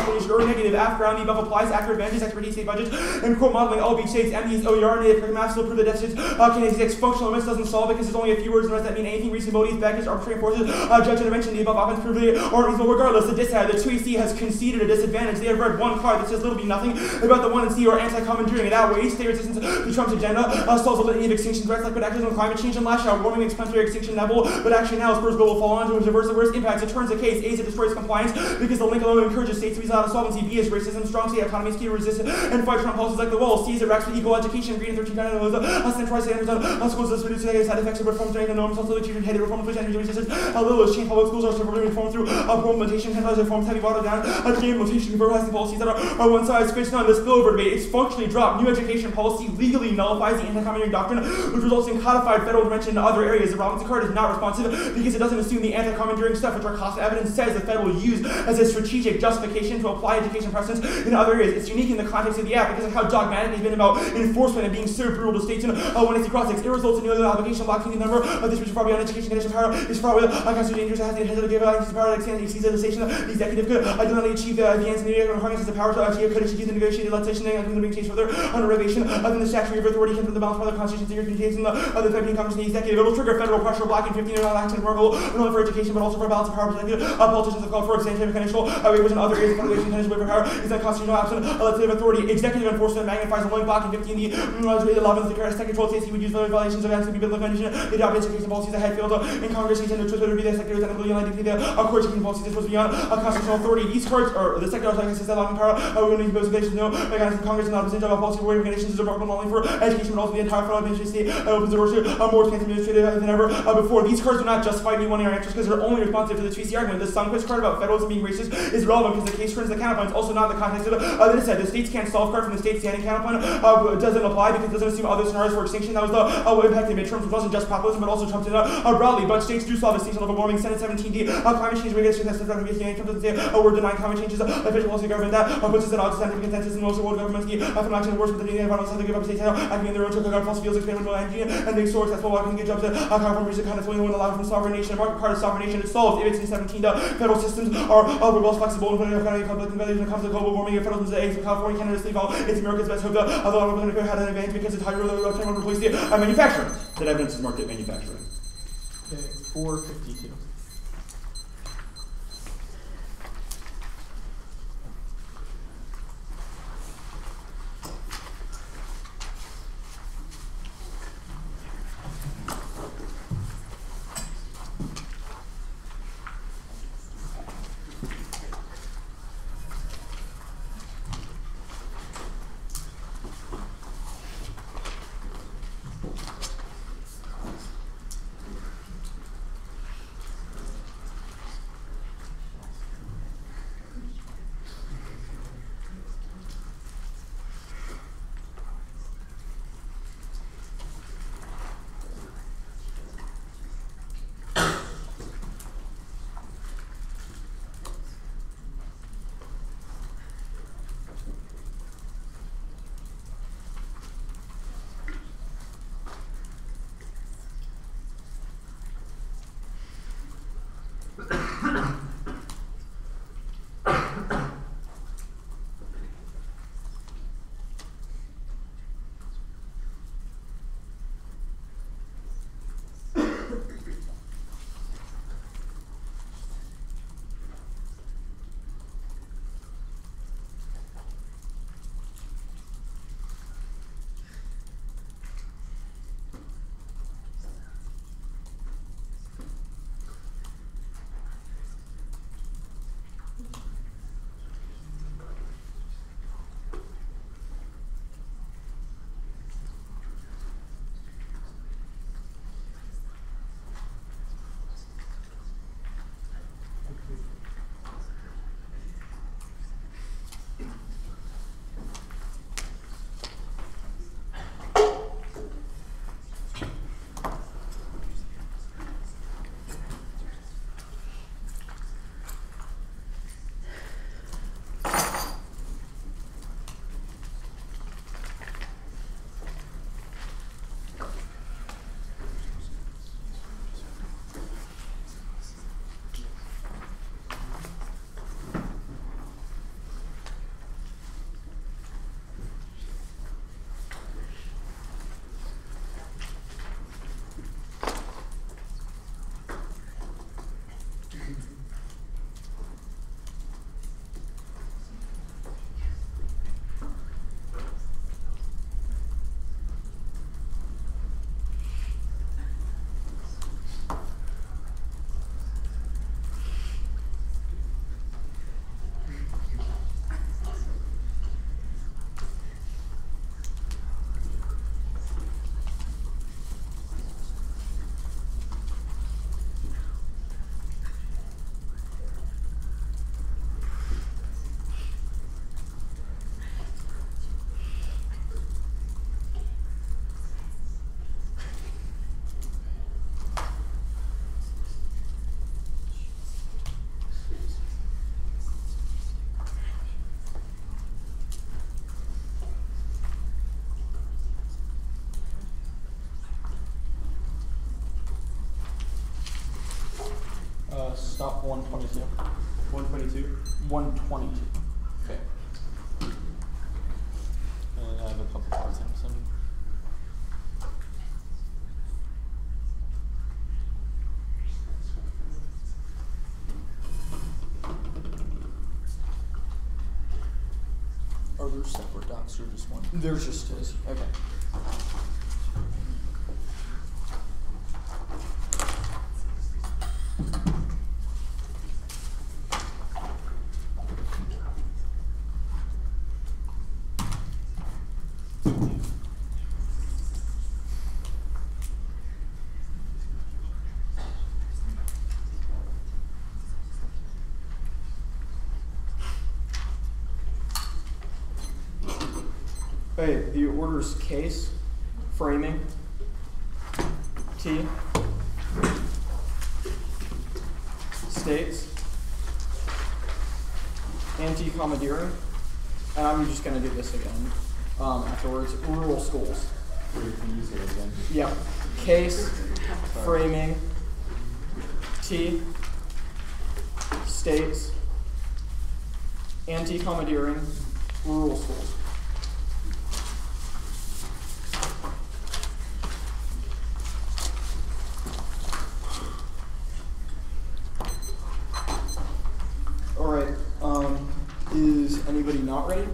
or negative. After on the above applies, accurate advantages, expertise, state budgets, and quote modeling all beach states, MDs, OER, native curriculum maps will prove the deficits. Kinesics, functional limits doesn't solve because there's only a few words in the rest that mean anything. Reasonability, baggage, arbitrary forces, judge intervention, the above offense proved it or reasonable regardless. The dishad, the 2AC has conceded a disadvantage. They have read one card that says little be nothing about the 1 and C or anti-commandeering. It outweighs state resistance to Trump's agenda, solves a litany of extinction threats like actions on climate change and lash out, warming, explanatory extinction level, but actually now spurs global fall on to reverse the worst impacts. It turns the case. A is it destroys compliance because the link alone encourages states to be out of solvency. B is racism, strong state autonomy is key to resist and fight Trump policies like the wall. C is it racks with equal education, green and 13 kind of centralized standards on schools that reduce negative side effects of reform to the norms, also the teacher headed reform which energy resistance. Little is change public schools are supporting reform through implementation, centralized reforms, heavy watered down, game implementation, converting policies that are one size fits none. This spillover debate is functionally dropped. New education policy legally nullifies the anti-commandeering doctrine, which results in codified federal intervention in other areas. The Robinson card is not responsive because it doesn't assume the anti-commandeering stuff, which our cost evidence says the Fed will use as a strategic justification to apply education precedents in other areas. It's unique in the context of the app because of how dogmatic it's been about enforcement and being so brutal to states and when it's cross it results in the obligation blocking the number of this which is far beyond education condition power is far with constitutional dangerous that has the intent to give out power that exceeds the station. The executive could ideally achieve the ends in the area and harnesses the power to achieve could achieve the negotiated legislation and being changed further under regulation then the statutory of authority can put the balance for the constitution theory contains in the Federal Congress and the executive. It will trigger federal pressure blocking 15 year action remarkable not only for education but also for balance of power protected. Politicians have called for extension of conditional waivers in other areas of constitution conditional waiver power is unconstitutional absent legislative authority. Executive enforcement magnifies the link blocking 15 the 11th the current second control states would use violations of acts to be biblical condition. They adopt education policies that had failed in Congress. He intended to be the secretary that will unite the court taking policies this was beyond constitutional authority. These courts or the secretary of justice that allowing power we need to impose conditions no mechanism Congress and not a of policy waiver conditions is remarkable not only for education but also the entire federal administration state opens the doors to more expansive administrative than ever before. These courts do not justify me wanting our answers because they're only responsive to the 2C argument. The Sunquist card about federalism being racist is relevant because the case turns the counterpoint. It's also not in the context of this said the states can't solve card from the state standing counterpoint doesn't apply because it doesn't assume other scenarios for extinction. That was the what impacted midterms, which wasn't just populism but also Trump's broadly. But states do solve extinction level warming. Senate 17D climate change regulation that's Trump doesn't say we're denying climate change is official policy government that puts us at odds scientific consensus in most of world governments from action worse with the environmental side to give up states acting in their own choke out fossil fuels experimental energy and big source that's what walking good jobs that carbon research kind of only one allowed from sovereign nation. Market card is sovereign nation. It solves if it's in 17 federal systems are well flexible and economic conflict and values when it comes to global warming. If federalism is California, Canada, sleep all it's America's best hope that although we're going to had an advantage because it's higher term replace the manufacturing. That evidence is market manufacturing.
Okay, 452.
122.
122.
122.
Okay. And I have a couple more attempts.
Are there separate docs or just one?
There's just his.
Okay.
Okay, the order's case, framing, T, states, anti-commandeering, and I'm just going to do this again afterwards, rural schools.
Can you say that again?
Yeah, case, framing, T, states, anti-commandeering, rural schools. Alright, is anybody not ready?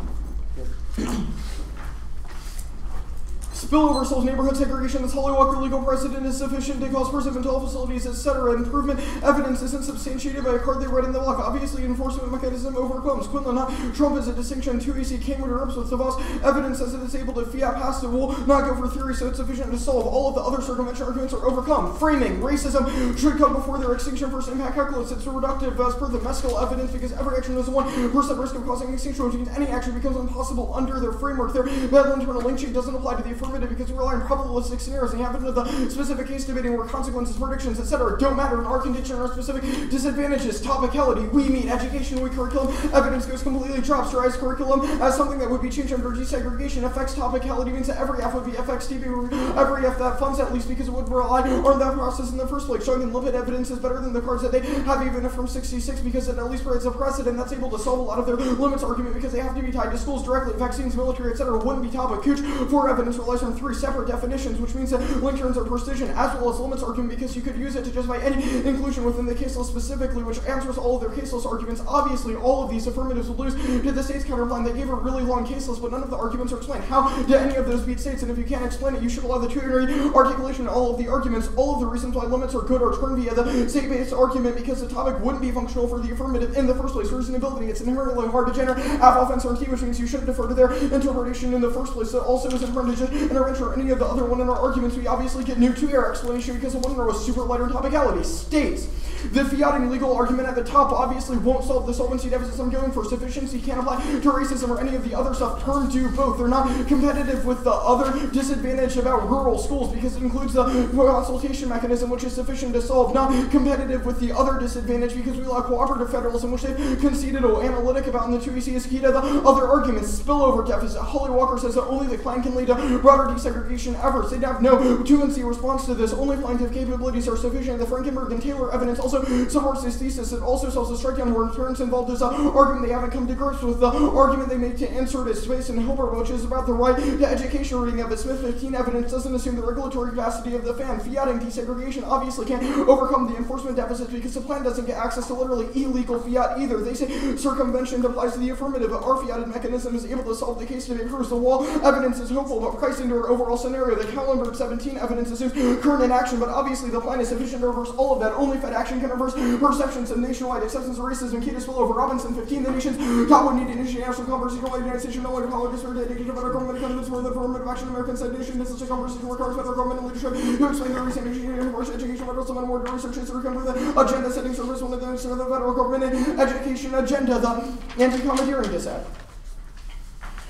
Spillover solves neighborhood segregation. This Holly Walker legal precedent is sufficient to cause person mental health facilities, etc. Improvement evidence isn't substantiated by a card they read in the block. Obviously, enforcement mechanism overcomes. Quinlan, not Trump is a distinction. 2AC came with rips with the boss. Evidence says it is able to fiat past it will not go for theory, so it's sufficient to solve. All of the other circumvention arguments are overcome. Framing racism should come before their extinction. First impact calculus. It's reductive as per the mescal evidence because every action has a 1% risk of causing extinction, which means any action becomes impossible under their framework. Their bad internal link sheet doesn't apply to the affirmative because we rely on probabilistic scenarios and you happen to the specific case debating where consequences, predictions, etc. don't matter in our condition or specific disadvantages. Topicality, we meet education, we curriculum, evidence goes completely drops, dries curriculum as something that would be changed under desegregation. Affects topicality means that every F would be FXTB, every F that funds at least because it would rely on that process in the first place. Showing lipid evidence is better than the cards that they have even if from 66 because it at least provides a precedent that's able to solve a lot of their limits argument because they have to be tied to schools directly, vaccines, military, etc. wouldn't be topic. Cooch for evidence relies on 3 separate definitions, which means that link terms are precision as well as limits argument because you could use it to justify any inclusion within the case law specifically, which answers all of their case law arguments. Obviously, all of these affirmatives would lose to the state's counterplan. They gave a really long case list, but none of the arguments are explained. How do any of those beat states? And if you can't explain it, you should allow the tutoring articulation in all of the arguments. All of the reasons why limits are good are turned via the state-based argument because the topic wouldn't be functional for the affirmative in the first place. Reasonability, it's inherently hard to generate F offense or T, which means you shouldn't defer to their interpretation in the first place. It also isn't front to intervention or any of the other one in our arguments. We obviously get new 2-error explanation because the 1-error was super lighter in topicality. States. The fiating legal argument at the top obviously won't solve the solvency deficits I'm going for. Sufficiency can't apply to racism or any of the other stuff. Term do both. They're not competitive with the other disadvantage about rural schools because it includes the consultation mechanism, which is sufficient to solve. Not competitive with the other disadvantage because we allow cooperative federalism, which they've conceded analytic about in the 2EC is key to the other arguments. Spillover deficit. Holly Walker says that only the Klan can lead to broader desegregation efforts. They have no 2NC response to this. Only plaintiff capabilities are sufficient. The Frankenberg and Taylor evidence also supports this thesis. It also sells a strikedown where parents involved is an argument they haven't come to grips with. The argument they make to insert is space and Hilbert, which is about the right to education reading of it. Smith 15 evidence doesn't assume the regulatory capacity of the fan. Fiating desegregation obviously can't overcome the enforcement deficits because the plan doesn't get access to literally illegal fiat either. They say circumvention applies to the affirmative, but our fiated mechanism is able to solve the case to be proves the wall. Evidence is hopeful, but priced into our overall scenario. The Kallenberg 17 evidence assumes current inaction, but obviously the plan is sufficient to reverse all of that. Only Fed action can reverse perceptions of nationwide acceptance of racism. Key to spill over Robinson 15. The nation's top would need to initiate national conversation why the United States should no longer apologize for dedication to federal government economics for the affirmative action. American side nation. This is a conversation where requires federal government and leadership to explain the recent education federal someone more to research history come for the agenda setting service one of the federal government education agenda. The anti-commandeering dissent.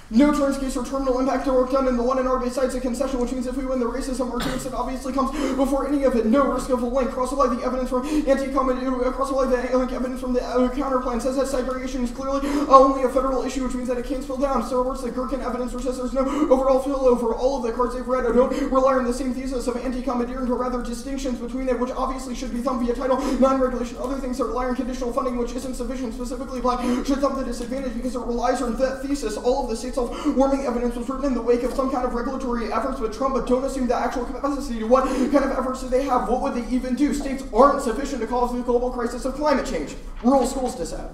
No turns case or terminal impact to work done in the one and R besides a concession, which means if we win the racism arguments, it obviously comes before any of it. No risk of a link. Cross-apply the evidence from cross-apply the link evidence from the counterplan says that segregation is clearly only a federal issue, which means that it can't spill down. So works the Gherkin evidence, which says there's no overall fill over all of the cards they've read. Don't rely on the same thesis of anti-commandeering, but rather distinctions between it, which obviously should be thumped via title, non-regulation. Other things that rely on conditional funding, which isn't sufficient. Specifically, black should thump the disadvantage because it relies on that thesis. All of the state's warming evidence was written in the wake of some kind of regulatory efforts with Trump, but don't assume the actual capacity. What kind of efforts do they have? What would they even do? States aren't sufficient to cause the global crisis of climate change. Rural schools dissent.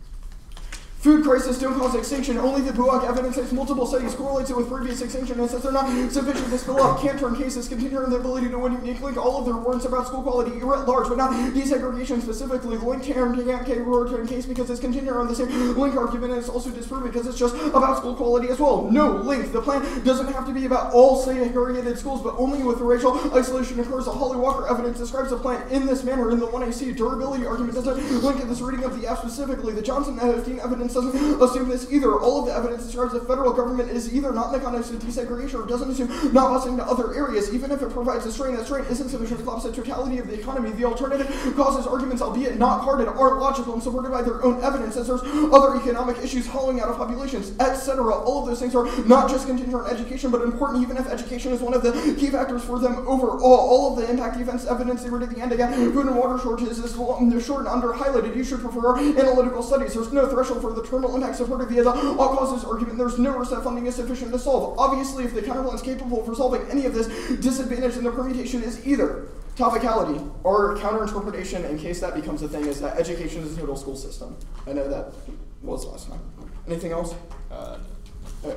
Food crisis don't cause extinction. Only the BUOC evidence has multiple studies correlates it with previous extinction and says they're not sufficient to spill up. Can't turn cases continue on the ability to win uniquely. All of their warrants about school quality writ large, but not desegregation specifically. The link can't turn case because it's continuing on the same link argument, and it's also disproven because it's just about school quality as well. No link. The plan doesn't have to be about all segregated schools, but only with the racial isolation occurs. The Holly Walker evidence describes the plan in this manner. In the 1AC durability argument doesn't link in this reading of the F specifically. The Johnson 15 evidence doesn't assume this either. All of the evidence describes the federal government is either not in the context of desegregation or doesn't assume not busing to other areas. Even if it provides a strain, that strain isn't sufficient to collapse the totality of the economy. The alternative causes arguments, albeit not carded, aren't logical and supported by their own evidence, as there's other economic issues hollowing out of populations, etc. All of those things are not just contingent on education, but important even if education is one of the key factors for them overall. All of the impact events evidence they read at the end again, food and water shortages is short and under highlighted. You should prefer analytical studies. There's no threshold for the terminal impact supported via the all causes argument. There's no risk that funding is sufficient to solve. Obviously, if the counterplan is capable of resolving any of this disadvantage, then the permutation is either topicality or counterinterpretation, in case that becomes a thing, is that education is a total school system. I know that was last time. Anything else? Okay.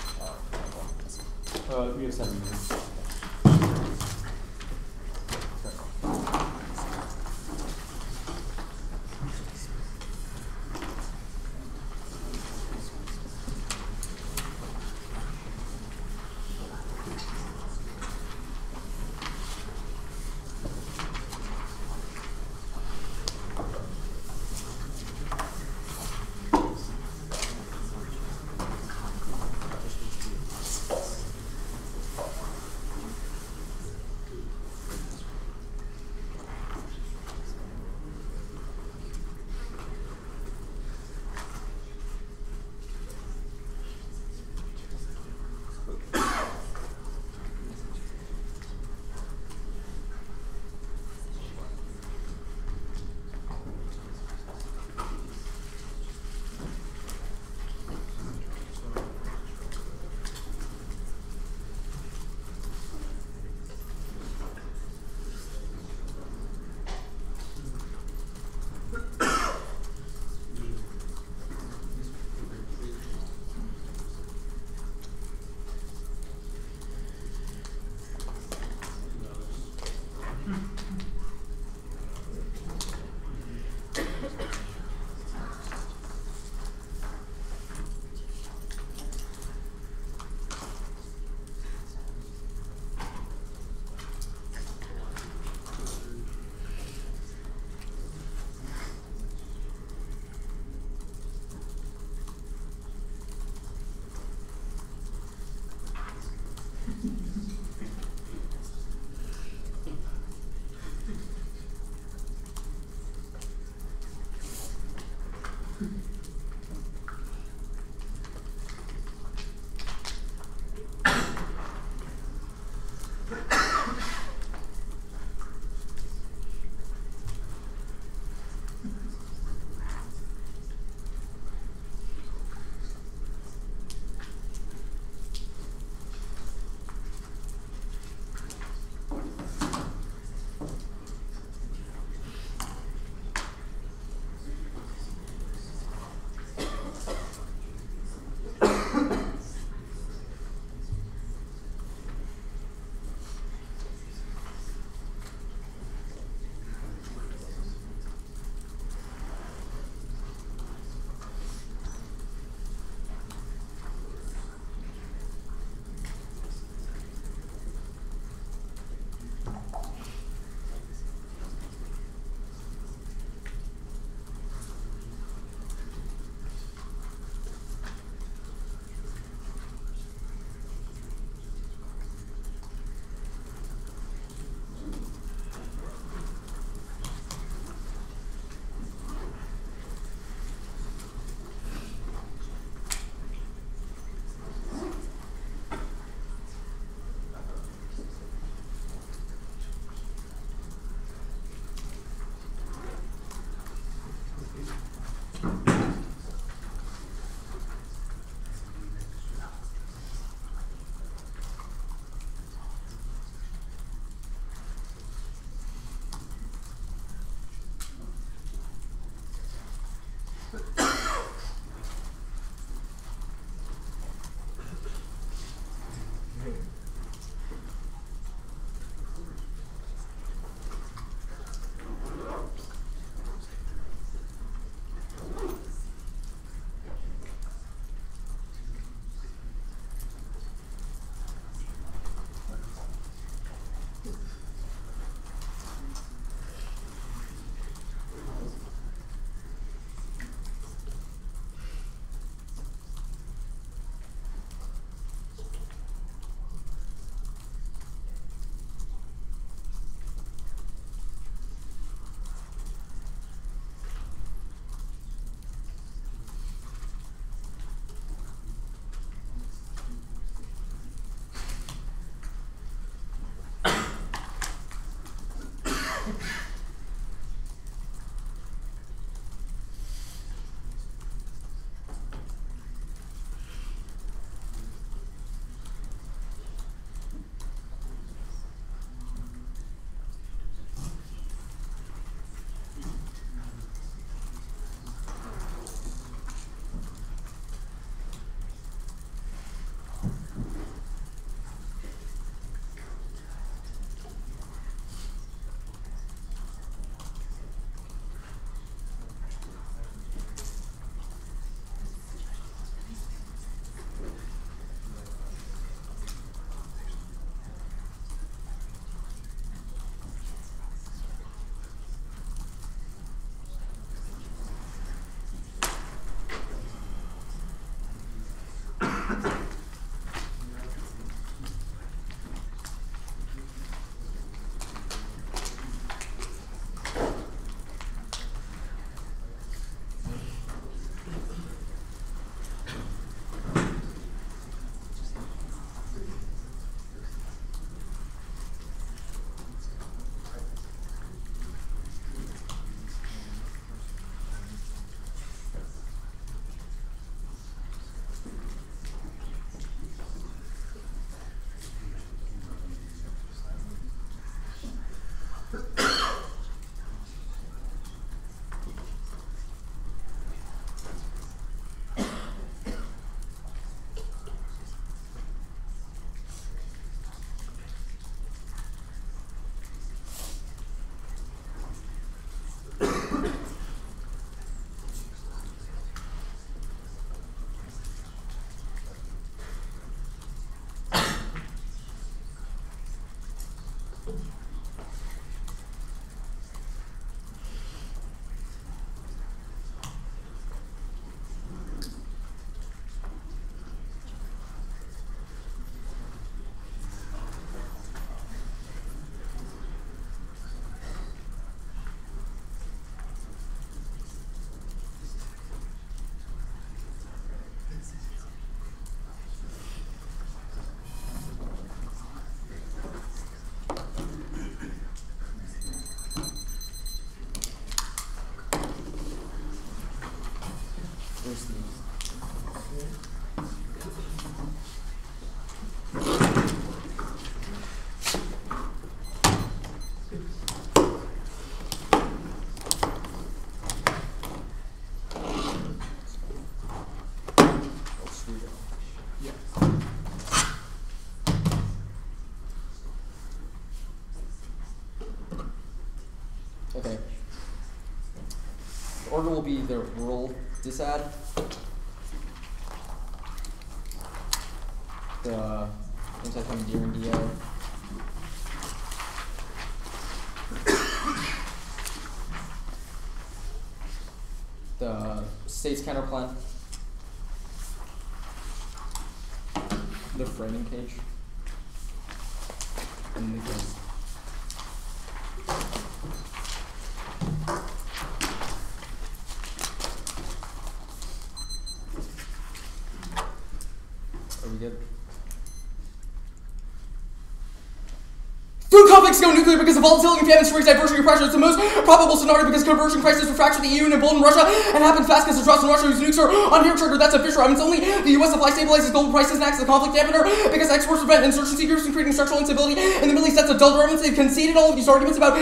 We have 7 minutes.
order will be the rural disad, the anti-commandeering DO, the state's counterplan, the framing page, and the quiz. Are we good? Food conflicts go nuclear because of volatility and famine, strikes, diversity, pressure. It's the most probable scenario because conversion crisis will fracture the EU and embolden Russia and happens fast because the trust in Russia whose nukes are on here trigger. That's a Fisher. I mean, it's only the U.S. supply stabilizes global prices and acts as a conflict dampener because exports prevent insurgency groups from creating structural instability in the Middle East. That's a dull arguments. They've conceded all of these arguments about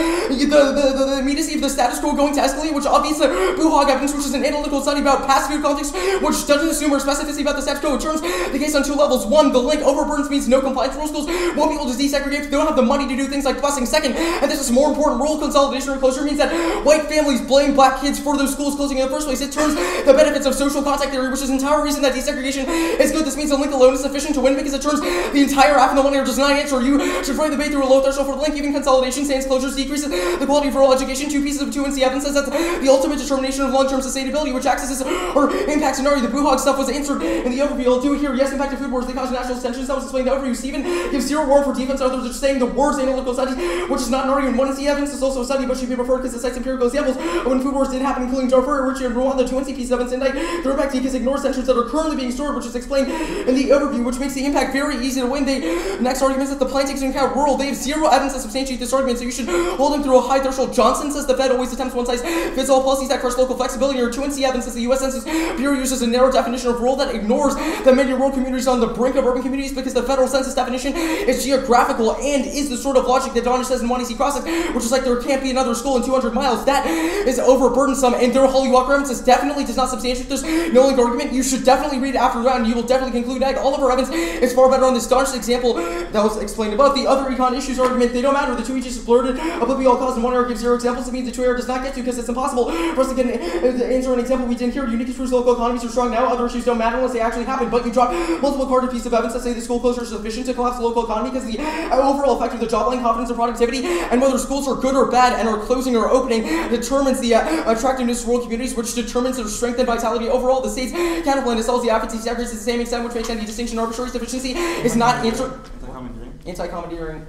the immediacy of the status quo going to escalate, which obviates the Buhog evidence, which is an analytical study about past food conflicts, which doesn't assume or specificity about the status quo. It turns the case on two levels. One, the link overburdens means no compliance. Rural schools won't be able to desegregate. They don't have the money to do things like busing. Second, and this is more important, rural consolidation or closure means that white families blame black kids for those schools closing in the first place. It turns the benefits of social contact theory, which is the entire reason that desegregation is good. This means the link alone is sufficient to win because it turns the entire half and the one here does not answer. You should frame the debate through a low threshold for the link. Even consolidation, sans closures, decreases the quality of rural education. 2 pieces of 2 and C evidence says that the ultimate determination of long-term sustainability, which accesses or impacts scenario. The Buhog stuff was answered in the overview. I'll do it here. Yes, impact of food wars, they cause national tensions. That was explained in the overview. Stephen gives zero warrant for defense. Others are saying the words analytical studies, which is not an argument. 1 and C evidence is also a study, but should be preferred because it cites empirical examples of when food wars did happen, including Darfur, Eritrea, and Rwanda. 2 and C pieces of evidence indict the impact because ignores tensions that are currently being stored, which is explained in the overview, which makes the impact very easy to win. Next argument is that the plan takes into account rural. They have zero evidence to substantiate this argument, so you should hold them through a high threshold. Johnson says the Fed always attempts one-size-fits-all policies that crush local flexibility. Or 2 and C evidence says the U.S. Census Bureau uses a narrow definition of rural that ignores the many rural communities on the brink of urban communities because the federal census definition is geographical and is the sort of logic that Donish says in 1 EC Crossing, which is like there can't be another school in 200 miles. That is overburdensome, and their Holly Walker evidence definitely does not substantiate this no link argument. You should definitely read it after that, and you will definitely conclude that all of our evidence is far better on this Donish example that was explained above. The other econ issues argument, they don't matter. The 2 each is blurted. But we all cause in 1 error gives 0 examples. It means the 2 error does not get to because it's impossible for us to get an answer an example we didn't hear. Unique issues local economies are strong now. Other issues don't matter unless they actually happen. But you drop multiple carded pieces of evidence that say the school closure is sufficient to collapse the local economy because the overall effect of the job line, confidence, and productivity, and whether schools are good or bad and are closing or opening determines the attractiveness of rural communities, which determines their strength and vitality overall. The state's counterplan installs the apathy segregates to the same extent, which makes any distinction arbitrary. Deficiency is not anti-commandeering.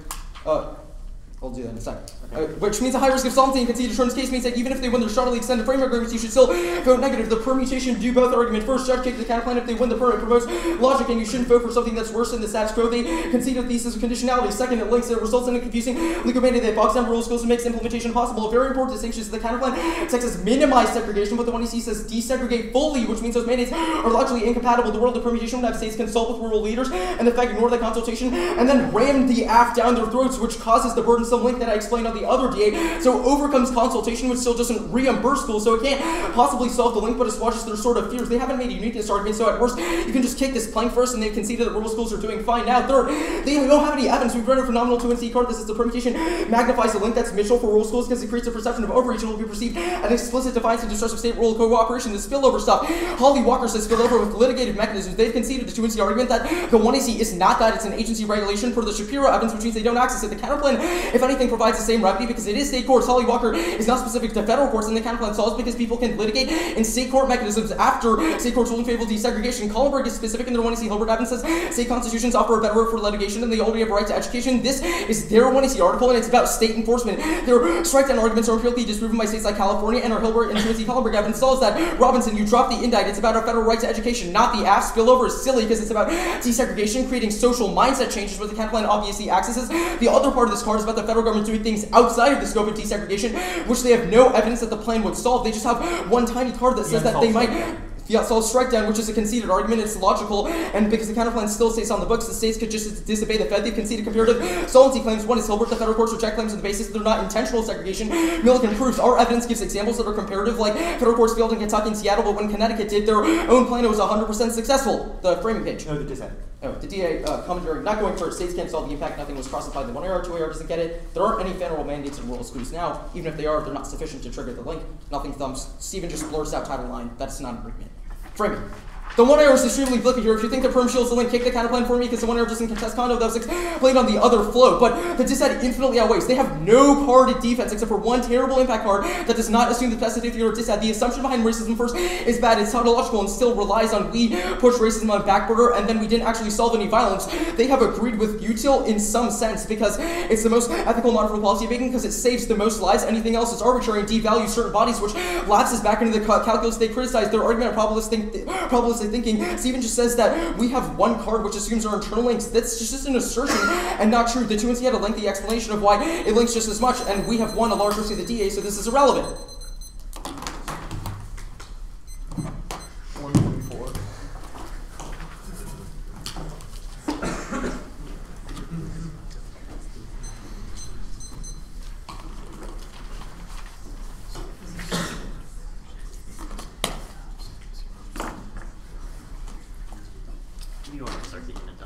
I'll do that in a second. Okay. Which means a high risk of solvency in conceded terms case means that even if they win their shortly extended framework agreements, you should still vote negative. The permutation do both argument. First, judge take the counterplan if they win the permit promotes logic, and you shouldn't vote for something that's worse than the status quo. They concede a thesis of conditionality. Second, it links it results in a confusing legal mandate that bogs down rural schools and makes implementation possible. A very important distinction is the counterplan Texas minimize segregation, but the 1 EC says desegregate fully, which means those mandates are logically incompatible. The world of permutation would have states consult with rural leaders and the Fed ignore that consultation and then ram the aft down their throats, which causes the burdensome link that I explained on the other DA. So overcomes consultation, which still doesn't reimburse schools, so it can't possibly solve the link, but assuages their sort of fears. They haven't made a uniqueness argument, so at worst, you can just kick this plank first, and they've conceded that rural schools are doing fine now. Third, they don't have any evidence. We've read a phenomenal 2 and C card. This is the permutation magnifies the link that's Mitchell for rural schools because it creates a perception of overreach and will be perceived as explicit defiance and distrust of state-rural cooperation. The spillover stuff. Holly Walker says spillover with litigated mechanisms. They've conceded the 2 and C argument that the 1 AC is not that, it's an agency regulation for the Shapiro evidence, which means they don't access it. The counterplan, if anything, provides the same remedy because it is state courts. Holly Walker is not specific to federal courts, and the counterplan solves because people can litigate in state court mechanisms after state courts rule in favor of desegregation. Collenberg is specific in their 1 AC. Hilbert evidence says state constitutions offer a better road for litigation, and they already have a right to education. This is their 1 AC article, and it's about state enforcement. Their strike down arguments are empirically disproven by states like California, and our Hilbert and 2 AC Collenberg evidence solves that. Robinson, you drop the indict. It's about a federal right to education, not the aft. Spillover is silly because it's about desegregation, creating social mindset changes, where the counterplan obviously accesses. The other part of this card is about the federal government doing things outside of the scope of desegregation, which they have no evidence that the plan would solve. They just have one tiny card that says that they might solve strike down, which is a conceded argument. It's logical, and because the counterplan still stays on the books, the states could just disobey the Fed. They've conceded comparative solvency claims. One is Hilbert. The federal courts reject claims on the basis that they're not intentional segregation. Millikan proves our evidence gives examples that are comparative, like federal courts failed in Kentucky and Seattle, but when Connecticut did their own plan, it was 100% successful. The framing page.
No, the dissent.
Oh, the DA commentary, not going first, states can't solve the impact, nothing was classified, the 1AR, 2AR doesn't get it. There aren't any federal mandates in rural schools now. Even if they are, they're not sufficient to trigger the link. Nothing thumbs. Stephen just blurs out Title IX. That's not an agreement. Framing. The 1AR is extremely flippy here. If you think the perm shield's the link, kick the counterplan for me because the 1AR doesn't contest condo. That was explained on the other flow. But the dissad infinitely outweighs. They have no carded defense except for one terrible impact card that does not assume the necessity of dissad. The assumption behind racism first is bad. It's tautological and still relies on we push racism on back burner and then we didn't actually solve any violence. They have agreed with util in some sense because it's the most ethical model for policy making because it saves the most lives. Anything else is arbitrary and devalues certain bodies, which lapses back into the calculus they criticize. Their argument of probabilistic thinking. Stephen just says that we have one card which assumes our internal links. That's just an assertion and not true. The 2NC had a lengthy explanation of why it links just as much, and we have one, a larger C of the DA, so this is irrelevant.
124.
You want to start getting it done.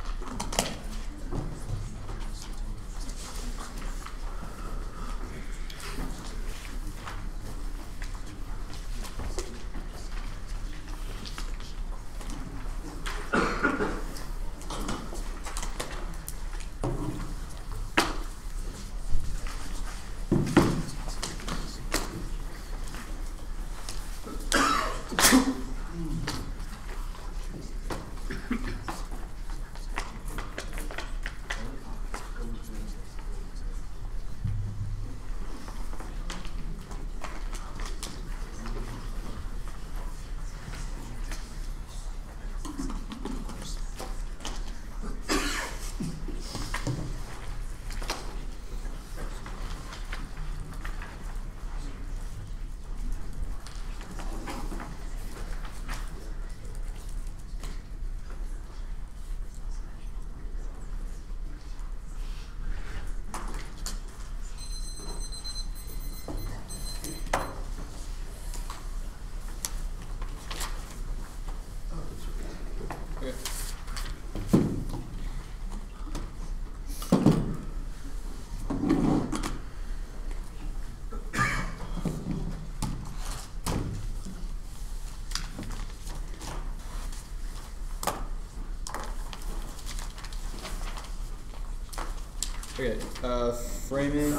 Okay, framing.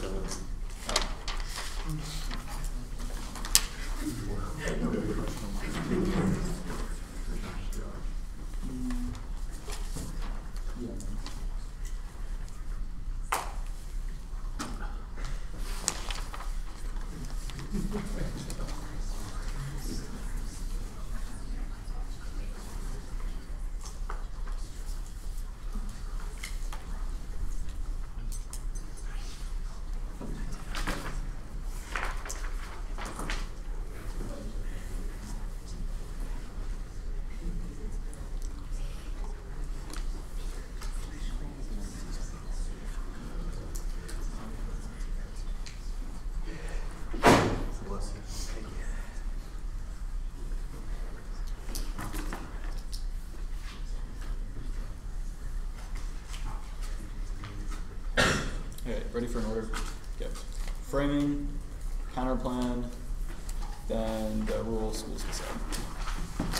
Okay, ready for an order? Okay. Framing, counterplan, then the rural schools decide.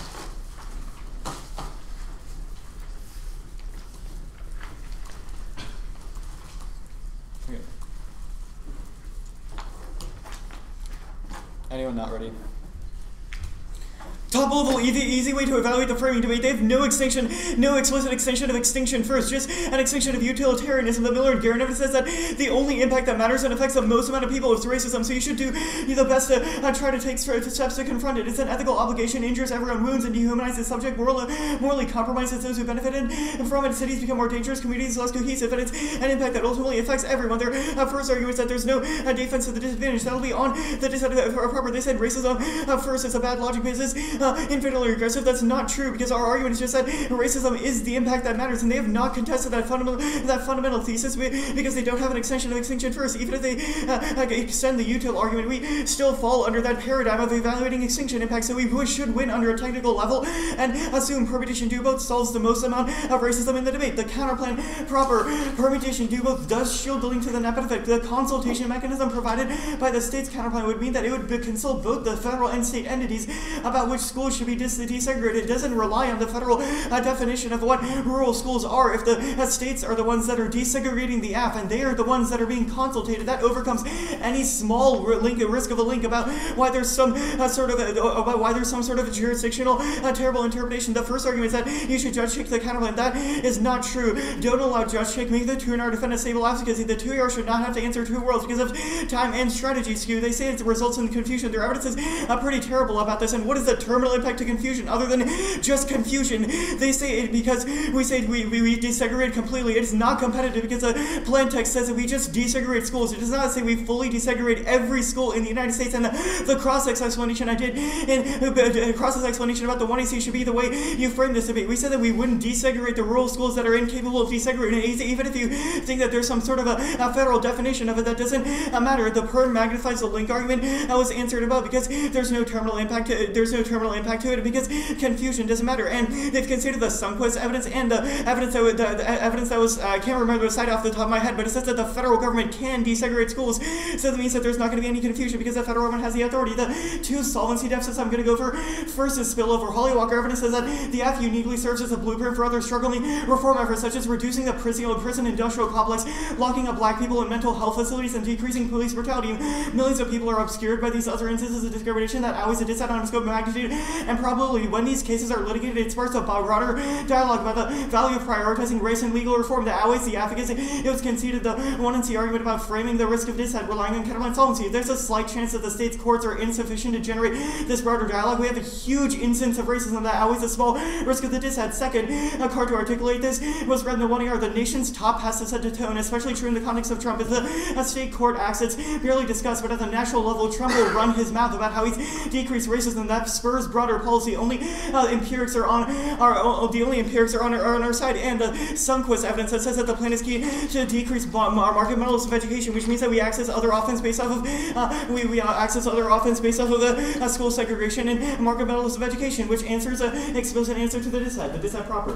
Okay. Anyone not ready?
Top level, easy way to evaluate the framing debate. They have no extinction, no explicit extension of extinction first, just an extinction of utilitarianism. The Miller and Garrett evidence says that the only impact that matters and affects the most amount of people is racism, so you should do the best to try to take steps to confront it. It's an ethical obligation, injures everyone, wounds and dehumanizes the subject, morally compromises those who benefited from it. Cities become more dangerous, communities less cohesive, and it's an impact that ultimately affects everyone. Their first argument is that there's no defense to the disadvantage. That'll be on the disadvantage proper. They said racism first is a bad logic basis. infinitely regressive. That's not true, because our argument is just that racism is the impact that matters, and they have not contested that fundamental thesis because they don't have an extension of extinction first. Even if they extend the util argument, we still fall under that paradigm of evaluating extinction impact, so we should win under a technical level and assume permutation do both solves the most amount of racism in the debate. The counterplan proper permutation do both does shield the link to the net effect. The consultation mechanism provided by the state's counterplan would mean that it would consult both the federal and state entities about which schools should be desegregated. It doesn't rely on the federal definition of what rural schools are. If the states are the ones that are desegregating the AF and they are the ones that are being consulted, that overcomes any small risk of a link about why there's some sort of jurisdictional terrible interpretation. The first argument is that you should judge check the counterplan. That is not true. Don't allow judge check make the 2R defend a stable AF, because the 2R should not have to answer two worlds because of time and strategy skew. They say it results in confusion. Their evidence is pretty terrible about this. And what is the terminal impact to confusion other than just confusion? They say it because we say we desegregate completely. It is not competitive because the plan text says that we just desegregate schools. It does not say we fully desegregate every school in the United States. And the cross-ex explanation I did in cross-ex explanation about the 1AC should be the way you frame this debate. We said that we wouldn't desegregate the rural schools that are incapable of desegregating. Even if you think that there's some sort of a federal definition of it, that doesn't matter. The perm magnifies the link argument that was answered above because there's no terminal impact to it because confusion doesn't matter. And they've considered the Sunquist evidence and the evidence that was I can't remember the site off the top of my head, but it says that the federal government can desegregate schools. So that means that there's not going to be any confusion because the federal government has the authority. The two solvency deficits I'm going to go for first is spillover. Holly Walker evidence says that the AF uniquely serves as a blueprint for other struggling reform efforts, such as reducing the prison industrial complex, locking up black people in mental health facilities, and decreasing police brutality. Millions of people are obscured by these other instances of discrimination that outweighs the dissent on scope of magnitude, and probably when these cases are litigated, it sparks a broader dialogue about the value of prioritizing race and legal reform that outweighs the advocacy. It was conceded the 1NC argument about framing the risk of dissent relying on counterplan solvency. There's a slight chance that the state's courts are insufficient to generate this broader dialogue. We have a huge instance of racism that outweighs the small risk of the dissent. Second, a card to articulate this was read in the 1AR. The nation's top has to set the tone, especially true in the context of Trump. If the state court acts, it's barely discussed, but at the national level, Trump will run his mouth about how he's decreased racism. That spurs broader policy. Only empirics are on our side, and the Sunquist evidence that says that the plan is key to decrease market models of education, which means that we access other offense based off of the school segregation and market models of education, which answers an explicit answer to the dissent proper.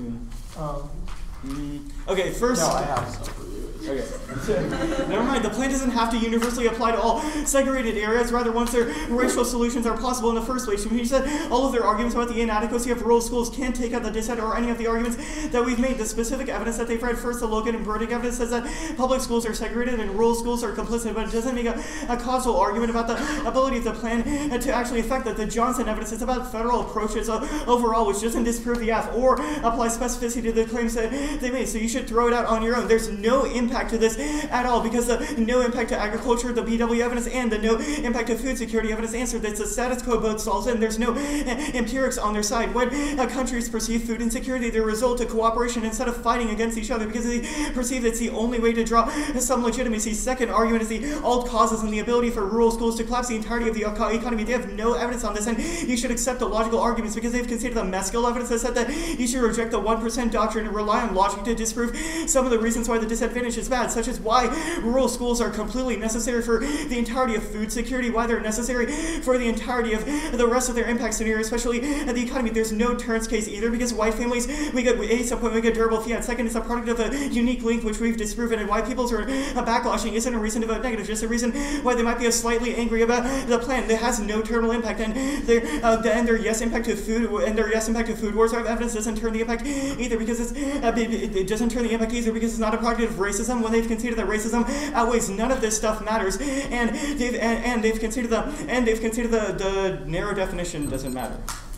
Okay, first. No, I have stuff for you. Okay. Never mind. The plan doesn't have to universally apply to all segregated areas. Rather, once their racial solutions are possible in the first place, which means that all of their arguments about the inadequacy of rural schools can't take out the dissent or any of the arguments that we've made. The specific evidence that they've read first, the Logan and Burdick evidence, says that public schools are segregated and rural schools are complicit, but it doesn't make a causal argument about the ability of the plan to actually affect that. The Johnson evidence is about federal approaches overall, which doesn't disprove the F or apply specificity to the claims that they made. So you should throw it out on your own. There's no impact to this at all because the no impact to agriculture, the BW evidence, and the no impact to food security evidence answered that the status quo both solves it, and there's no empirics on their side. When countries perceive food insecurity, they result to cooperation instead of fighting against each other because they perceive it's the only way to draw some legitimacy. Second argument is the alt causes and the ability for rural schools to collapse the entirety of the economy. They have no evidence on this, and you should accept the logical arguments because they've considered the Mescal evidence that said that you should reject the 1% doctrine and rely on logic to disprove some of the reasons why the disadvantage is bad, such as why rural schools are completely necessary for the entirety of food security, why they're necessary for the entirety of the rest of their impact scenario, especially the economy. There's no turns case either because white families, we get durable fiat. Second, it's a product of a unique link which we've disproven, and why people's are backlashing isn't a reason to vote negative, just a reason why they might be slightly angry about the plan. It has no terminal impact, and their yes impact to food wars evidence doesn't turn the impact either because it doesn't turn the impact either because it's not a product of racism. When they've considered that racism outweighs none of this stuff matters, and they've considered the narrow definition doesn't matter.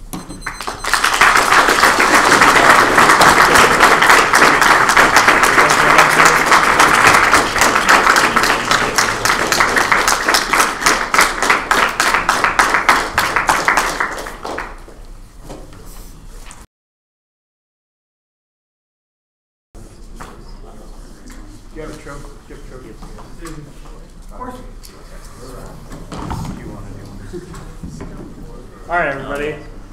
Do you have a trophy? Do you have a trophy? Of course.
All right, everybody.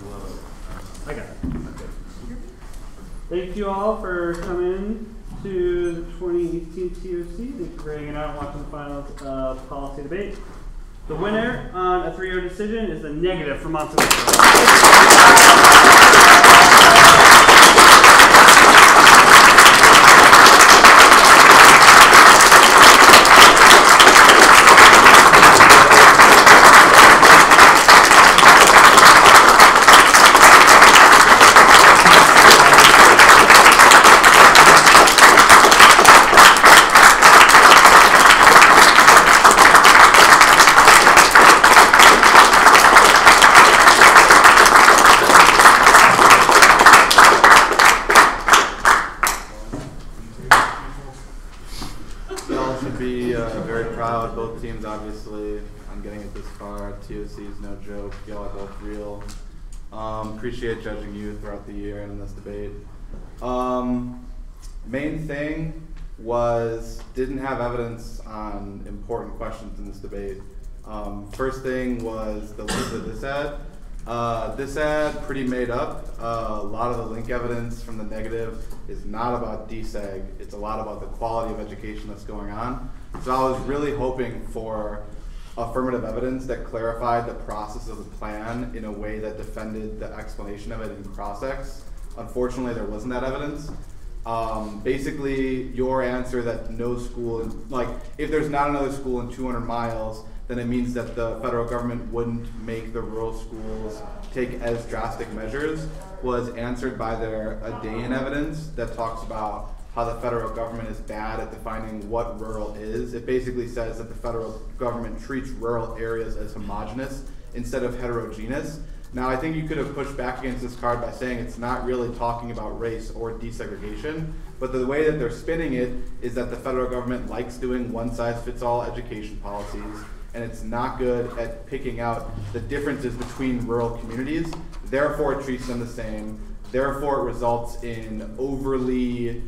I got it. Okay. Thank you all for coming to the 2018 TOC. Thank you for hanging out and watching the finals of policy debate. The winner on a 3-0 decision is the negative from Monta.
Both teams, obviously, on getting it this far. TOC is no joke. Y'all are both real. Appreciate judging you throughout the year and in this debate. Main thing was didn't have evidence on important questions in this debate. First thing was the link to this ad. This ad, pretty made up. A lot of the link evidence from the negative is not about DSEG. It's a lot about the quality of education that's going on. So I was really hoping for affirmative evidence that clarified the process of the plan in a way that defended the explanation of it in cross-ex. Unfortunately, there wasn't that evidence. Basically, your answer that no school, like if there's not another school in 200 miles, then it means that the federal government wouldn't make the rural schools take as drastic measures, was answered by their Adain evidence that talks about how the federal government is bad at defining what rural is. It basically says that the federal government treats rural areas as homogenous instead of heterogeneous. Now, I think you could have pushed back against this card by saying it's not really talking about race or desegregation, but the way that they're spinning it is that the federal government likes doing one-size-fits-all education policies, and it's not good at picking out the differences between rural communities. Therefore, it treats them the same. Therefore, it results in overly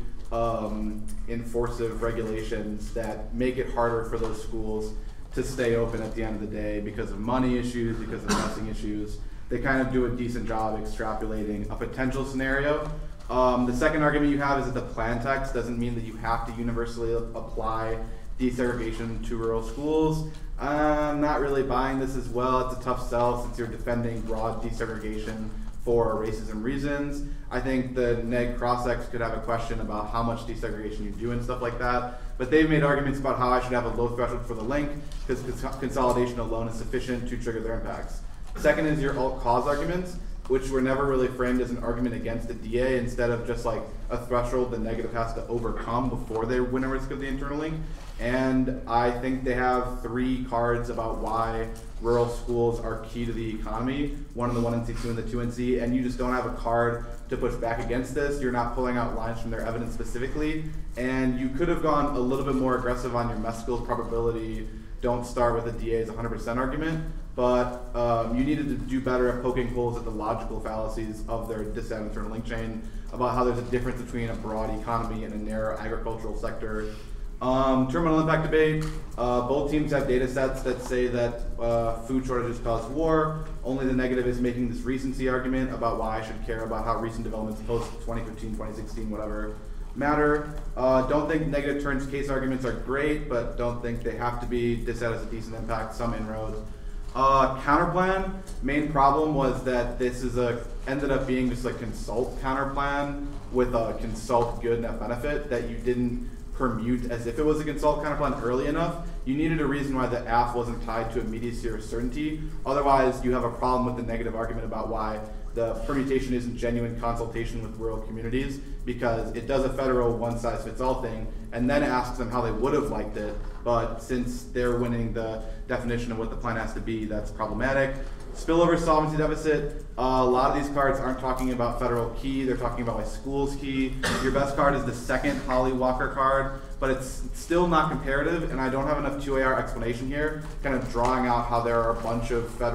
enforcive regulations that make it harder for those schools to stay open at the end of the day because of money issues, because of busing issues. They kind of do a decent job extrapolating a potential scenario. The second argument you have is that the plan text doesn't mean that you have to universally apply desegregation to rural schools. I'm not really buying this as well. It's a tough sell since you're defending broad desegregation for racism reasons. I think the neg cross-ex could have a question about how much desegregation you do and stuff like that, but they've made arguments about how I should have a low threshold for the link because consolidation alone is sufficient to trigger their impacts. Second is your alt cause arguments, which were never really framed as an argument against the DA, instead of just like a threshold the negative has to overcome before they win a risk of the internal link. And I think they have 3 cards about why rural schools are key to the economy, one in the 1NC, 2 in the 2NC, and you just don't have a card to push back against this. You're not pulling out lines from their evidence specifically, and you could have gone a little bit more aggressive on your Mescal's probability don't start with a DA's 100% argument, but you needed to do better at poking holes at the logical fallacies of their disad internal link chain about how there's a difference between a broad economy and a narrow agricultural sector. Terminal impact debate, both teams have data sets that say that food shortages cause war. Only the negative is making this recency argument about why I should care about how recent developments post 2015, 2016, whatever matter. Don't think negative turns case arguments are great, but don't think they have to be. This has a decent impact, some inroads. Counterplan, main problem was that this is ended up being just a consult counterplan with a consult good net benefit that you didn't permute as if it was a consult counterplan early enough. You needed a reason why the AF wasn't tied to immediacy or certainty. Otherwise, you have a problem with the negative argument about why the permutation isn't genuine consultation with rural communities, because it does a federal one-size-fits-all thing and then asks them how they would have liked it. But since they're winning the definition of what the plan has to be, that's problematic. Spillover solvency deficit, a lot of these cards aren't talking about federal key, they're talking about why schools key. Your best card is the second Holly Walker card, but it's still not comparative, and I don't have enough 2AR explanation here, kind of drawing out how there are a bunch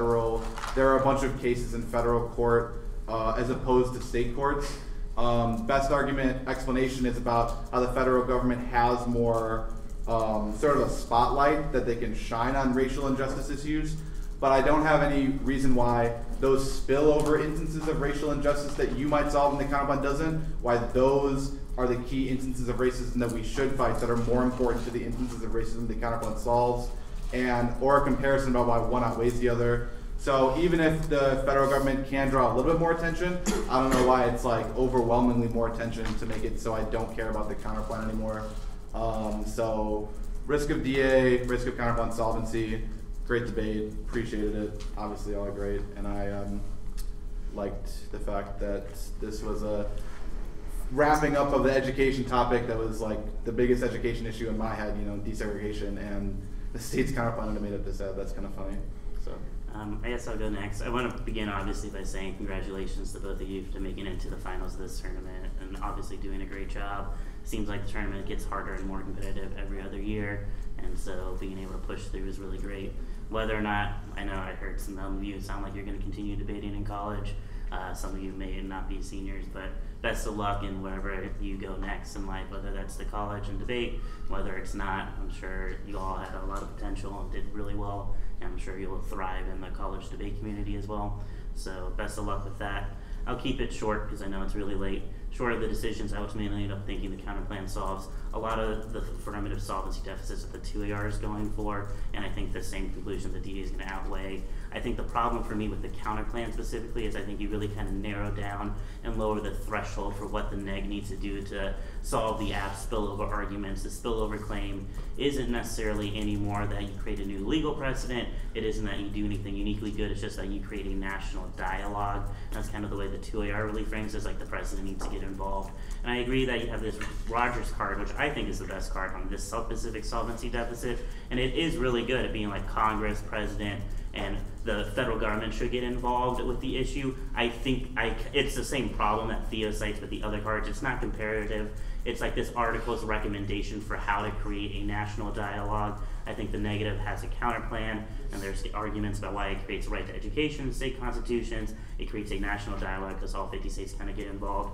of cases in federal court as opposed to state courts. Best argument explanation is about how the federal government has more sort of a spotlight that they can shine on racial injustice issues. but I don't have any reason why those spillover instances of racial injustice that you might solve and the counterplan doesn't, why those are the key instances of racism that we should fight that are more important to the instances of racism the counterplan solves, or a comparison about why one outweighs the other. So even if the federal government can draw a little bit more attention, I don't know why it's like overwhelmingly more attention to make it so I don't care about the counterplan anymore. So risk of DA, risk of counterplan solvency, great debate, appreciated it, obviously all are great, and I liked the fact that this was a wrapping up of the education topic that was like the biggest education issue in my head, desegregation, and the state's counterplan made up this ad. That's kind of funny. So.
I guess I'll go next. I want to begin obviously by saying congratulations to both of you for making it to the finals of this tournament and obviously doing a great job. Seems like the tournament gets harder and more competitive every other year, and so being able to push through is really great. Whether or not, I know I heard some of you sound like you're going to continue debating in college. Some of you may not be seniors, but best of luck in wherever you go next in life, whether that's the college and debate, whether it's not. I'm sure you all had a lot of potential and did really well, and I'm sure you'll thrive in the college debate community as well. So best of luck with that. I'll keep it short because I know it's really late. Short of the decisions, I ultimately end up thinking the counterplan solves a lot of the affirmative solvency deficits that the 2AR is going for, and I think the same conclusion the DA is going to outweigh. I think the problem for me with the counterplan specifically is I think you really kind of narrow down and lower the threshold for what the neg needs to do to solve the app spillover arguments. The spillover claim isn't necessarily anymore that you create a new legal precedent. It isn't that you do anything uniquely good. It's just that you create a national dialogue. That's kind of the way the 2AR really frames it, is like the president needs to get involved. And I agree that you have this Rogers card, which I think is the best card on this specific solvency deficit, and it is really good at being like Congress, president, and the federal government should get involved with the issue. I think it's the same problem that Theo cites with the other cards. It's not comparative. It's like this article's recommendation for how to create a national dialogue. I think the negative has a counterplan, and there's the arguments about why it creates a right to education in state constitutions. It creates a national dialogue because all 50 states kind of get involved.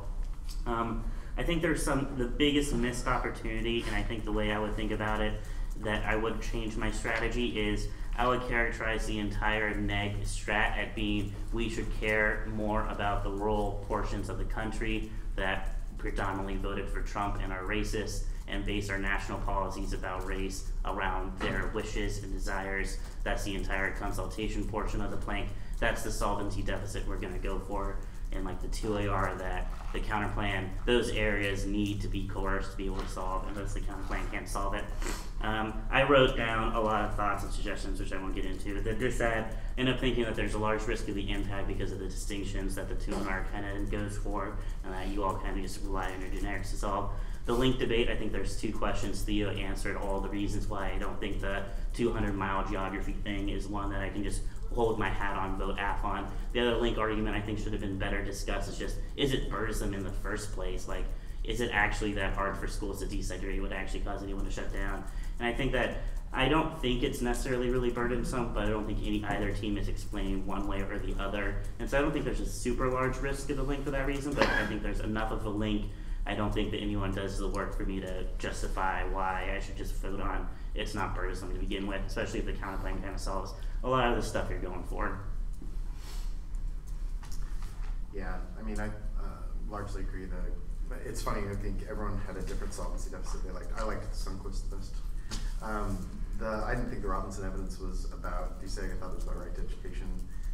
I think there's the biggest missed opportunity, and I think the way I would think about it, that I would change my strategy is I would characterize the entire neg strat at being we should care more about the rural portions of the country that predominantly voted for Trump and are racist, and base our national policies about race around their wishes and desires. That's the entire consultation portion of the plank. That's the solvency deficit we're going to go for. And like the 2AR, that the counterplan, those areas need to be coerced to be able to solve, unless the counterplan can't solve it. I wrote down a lot of thoughts and suggestions, which I won't get into. That this ad, end up thinking that there's a large risk of the impact because of the distinctions that the 2AR kind of goes for, and that you all kind of just rely on your generics to solve. The link debate, I think there's two questions. Theo answered all the reasons why I don't think the 200-mile geography thing is one that I can just hold my hat on, vote AF on. The other link argument I think should have been better discussed is just, is it burdensome in the first place? Like, is it actually that hard for schools to desegregate? Would it actually cause anyone to shut down? And I think that, I don't think it's necessarily really burdensome, but I don't think either team is explaining one way or the other. And so I don't think there's a super large risk of the link for that reason, but I think there's enough of a link. I don't think that anyone does the work for me to justify why I should just vote on it's not burdensome to begin with, especially if the counterplan kind of solves a lot of the stuff you're going for.
Yeah, I mean, I largely agree that it's funny. I think everyone had a different solvency deficit they liked. I liked Sundquist the best. I didn't think the Robinson evidence was about deseg. I thought it was about right to education.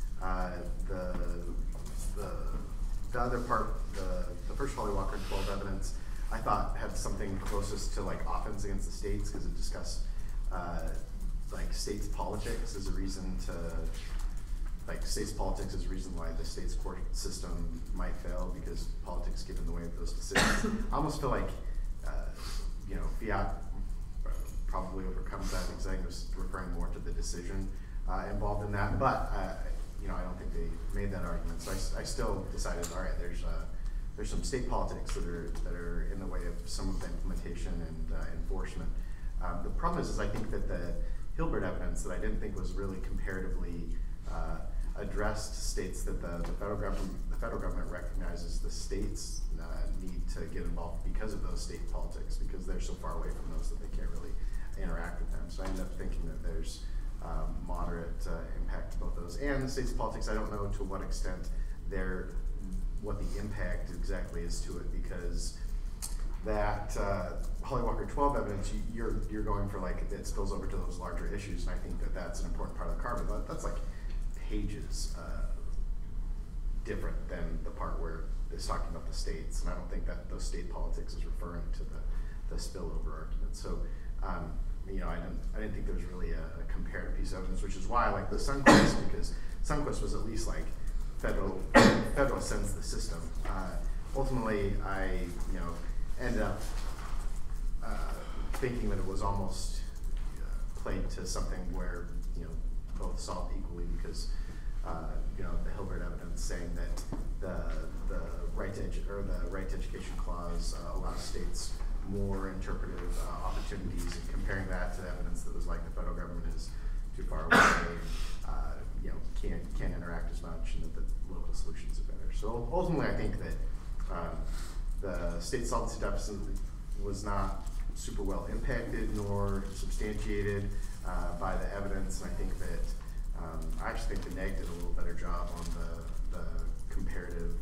The other part, the first Holly Walker 12 evidence, I thought had something closest to like offense against the states, because it discussed like states politics as a reason to, like states politics as a reason why the state's court system might fail, because politics get in the way of those decisions. I almost feel like, Fiat probably overcomes that, because I was referring more to the decision involved in that, but I don't think they made that argument. So I still decided, all right, there's some state politics that are in the way of some of the implementation and enforcement. The problem is I think that the Hilbert evidence that I didn't think was really comparatively addressed states that the federal government recognizes the states need to get involved because of those state politics, because they're so far away from those that they can't really interact with them. So I ended up thinking that there's moderate impact to both those. And the state's politics, I don't know to what extent what the impact exactly is to it, because that Holly Walker 12 evidence, you're going for like, it spills over to those larger issues, and I think that that's an important part of the carbon, but that's like pages different than the part where it's talking about the states, and I don't think that those state politics is referring to the spillover argument. So, you know, I didn't think there was really a comparative piece of evidence, which is why I like the Sunquist, because Sunquist was at least like federal sends the system. Ultimately, I ended up thinking that it was almost played to something where both solved equally, because the Hilbert evidence saying that the right to education clause allows states more interpretive opportunities, and comparing that to the evidence that was like the federal government is too far away, can't interact as much, and that the local solutions are better. So ultimately, I think that the state solvency deficit was not super well impacted nor substantiated by the evidence, and I think that I actually think the NEG did a little better job on the comparative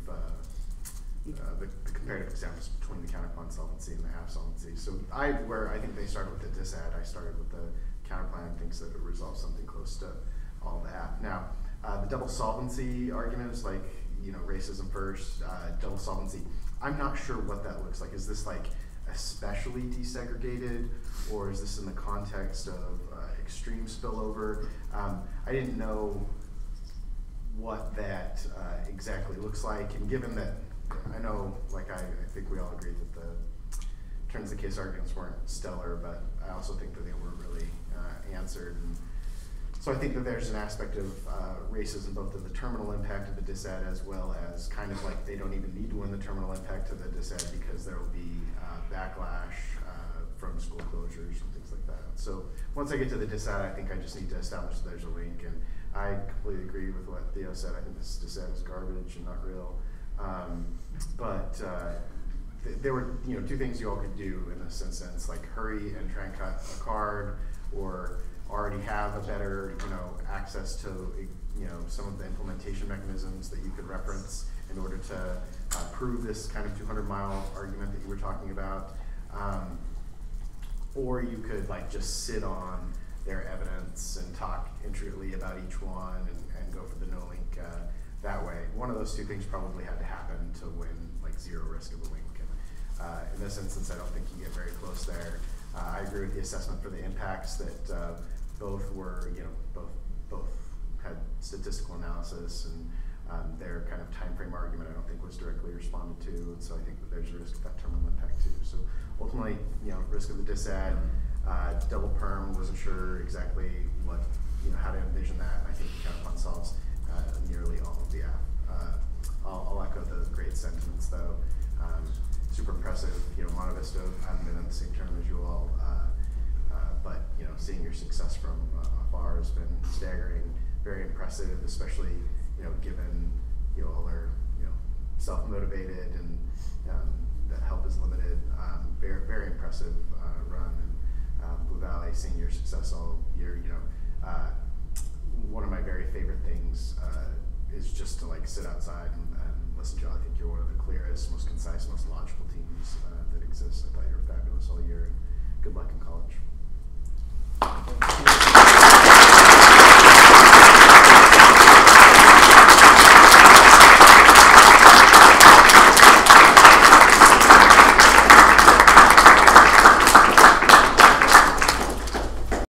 comparative examples between the counterplan solvency and the half solvency. So where I think they started with the disad, I started with the counterplan and thinks that it resolves something close to all that. Now, the double solvency argument is like, racism first, double solvency. I'm not sure what that looks like. Is this like especially desegregated, or is this in the context of extreme spillover? I didn't know what that exactly looks like, and given that I know, like I think we all agree that the terms of the case arguments weren't stellar, but I also think that they weren't really answered. And so I think that there's an aspect of racism, both of the terminal impact of the disad, as well as kind of like they don't even need to win the terminal impact of the disad because there will be backlash from school closures and things like that. So once I get to the disad, I think I just need to establish that there's a link, and I completely agree with what Theo said. I think this disad is garbage and not real. There were two things you all could do in this instance, like hurry and try and cut a card, or already have a better access to some of the implementation mechanisms that you could reference in order to prove this kind of 200-mile argument that you were talking about, or you could like just sit on their evidence and talk intricately about each one and go for the no link that way. One of those two things probably had to happen to win like zero risk of a link. And in this instance, I don't think you get very close there. I agree with the assessment for the impacts that both were, both had statistical analysis, and their kind of time frame argument I don't think was directly responded to, and so I think that there's a risk of that terminal impact too. So ultimately, risk of the disad, double perm, wasn't sure exactly what, how to envision that. I think the counterplan solves nearly all of the I'll echo the great sentiments though. Super impressive, Monta Vista. I haven't been in the same term as you all, but seeing your success from afar has been staggering, very impressive, especially given all are self-motivated and that help is limited. Very, very impressive run, and Blue Valley, seeing your success all year. One of my very favorite things is just to like sit outside and listen to you. I think you're one of the clearest, most concise, most logical teams that exist. I thought you were fabulous all year, and good luck in college.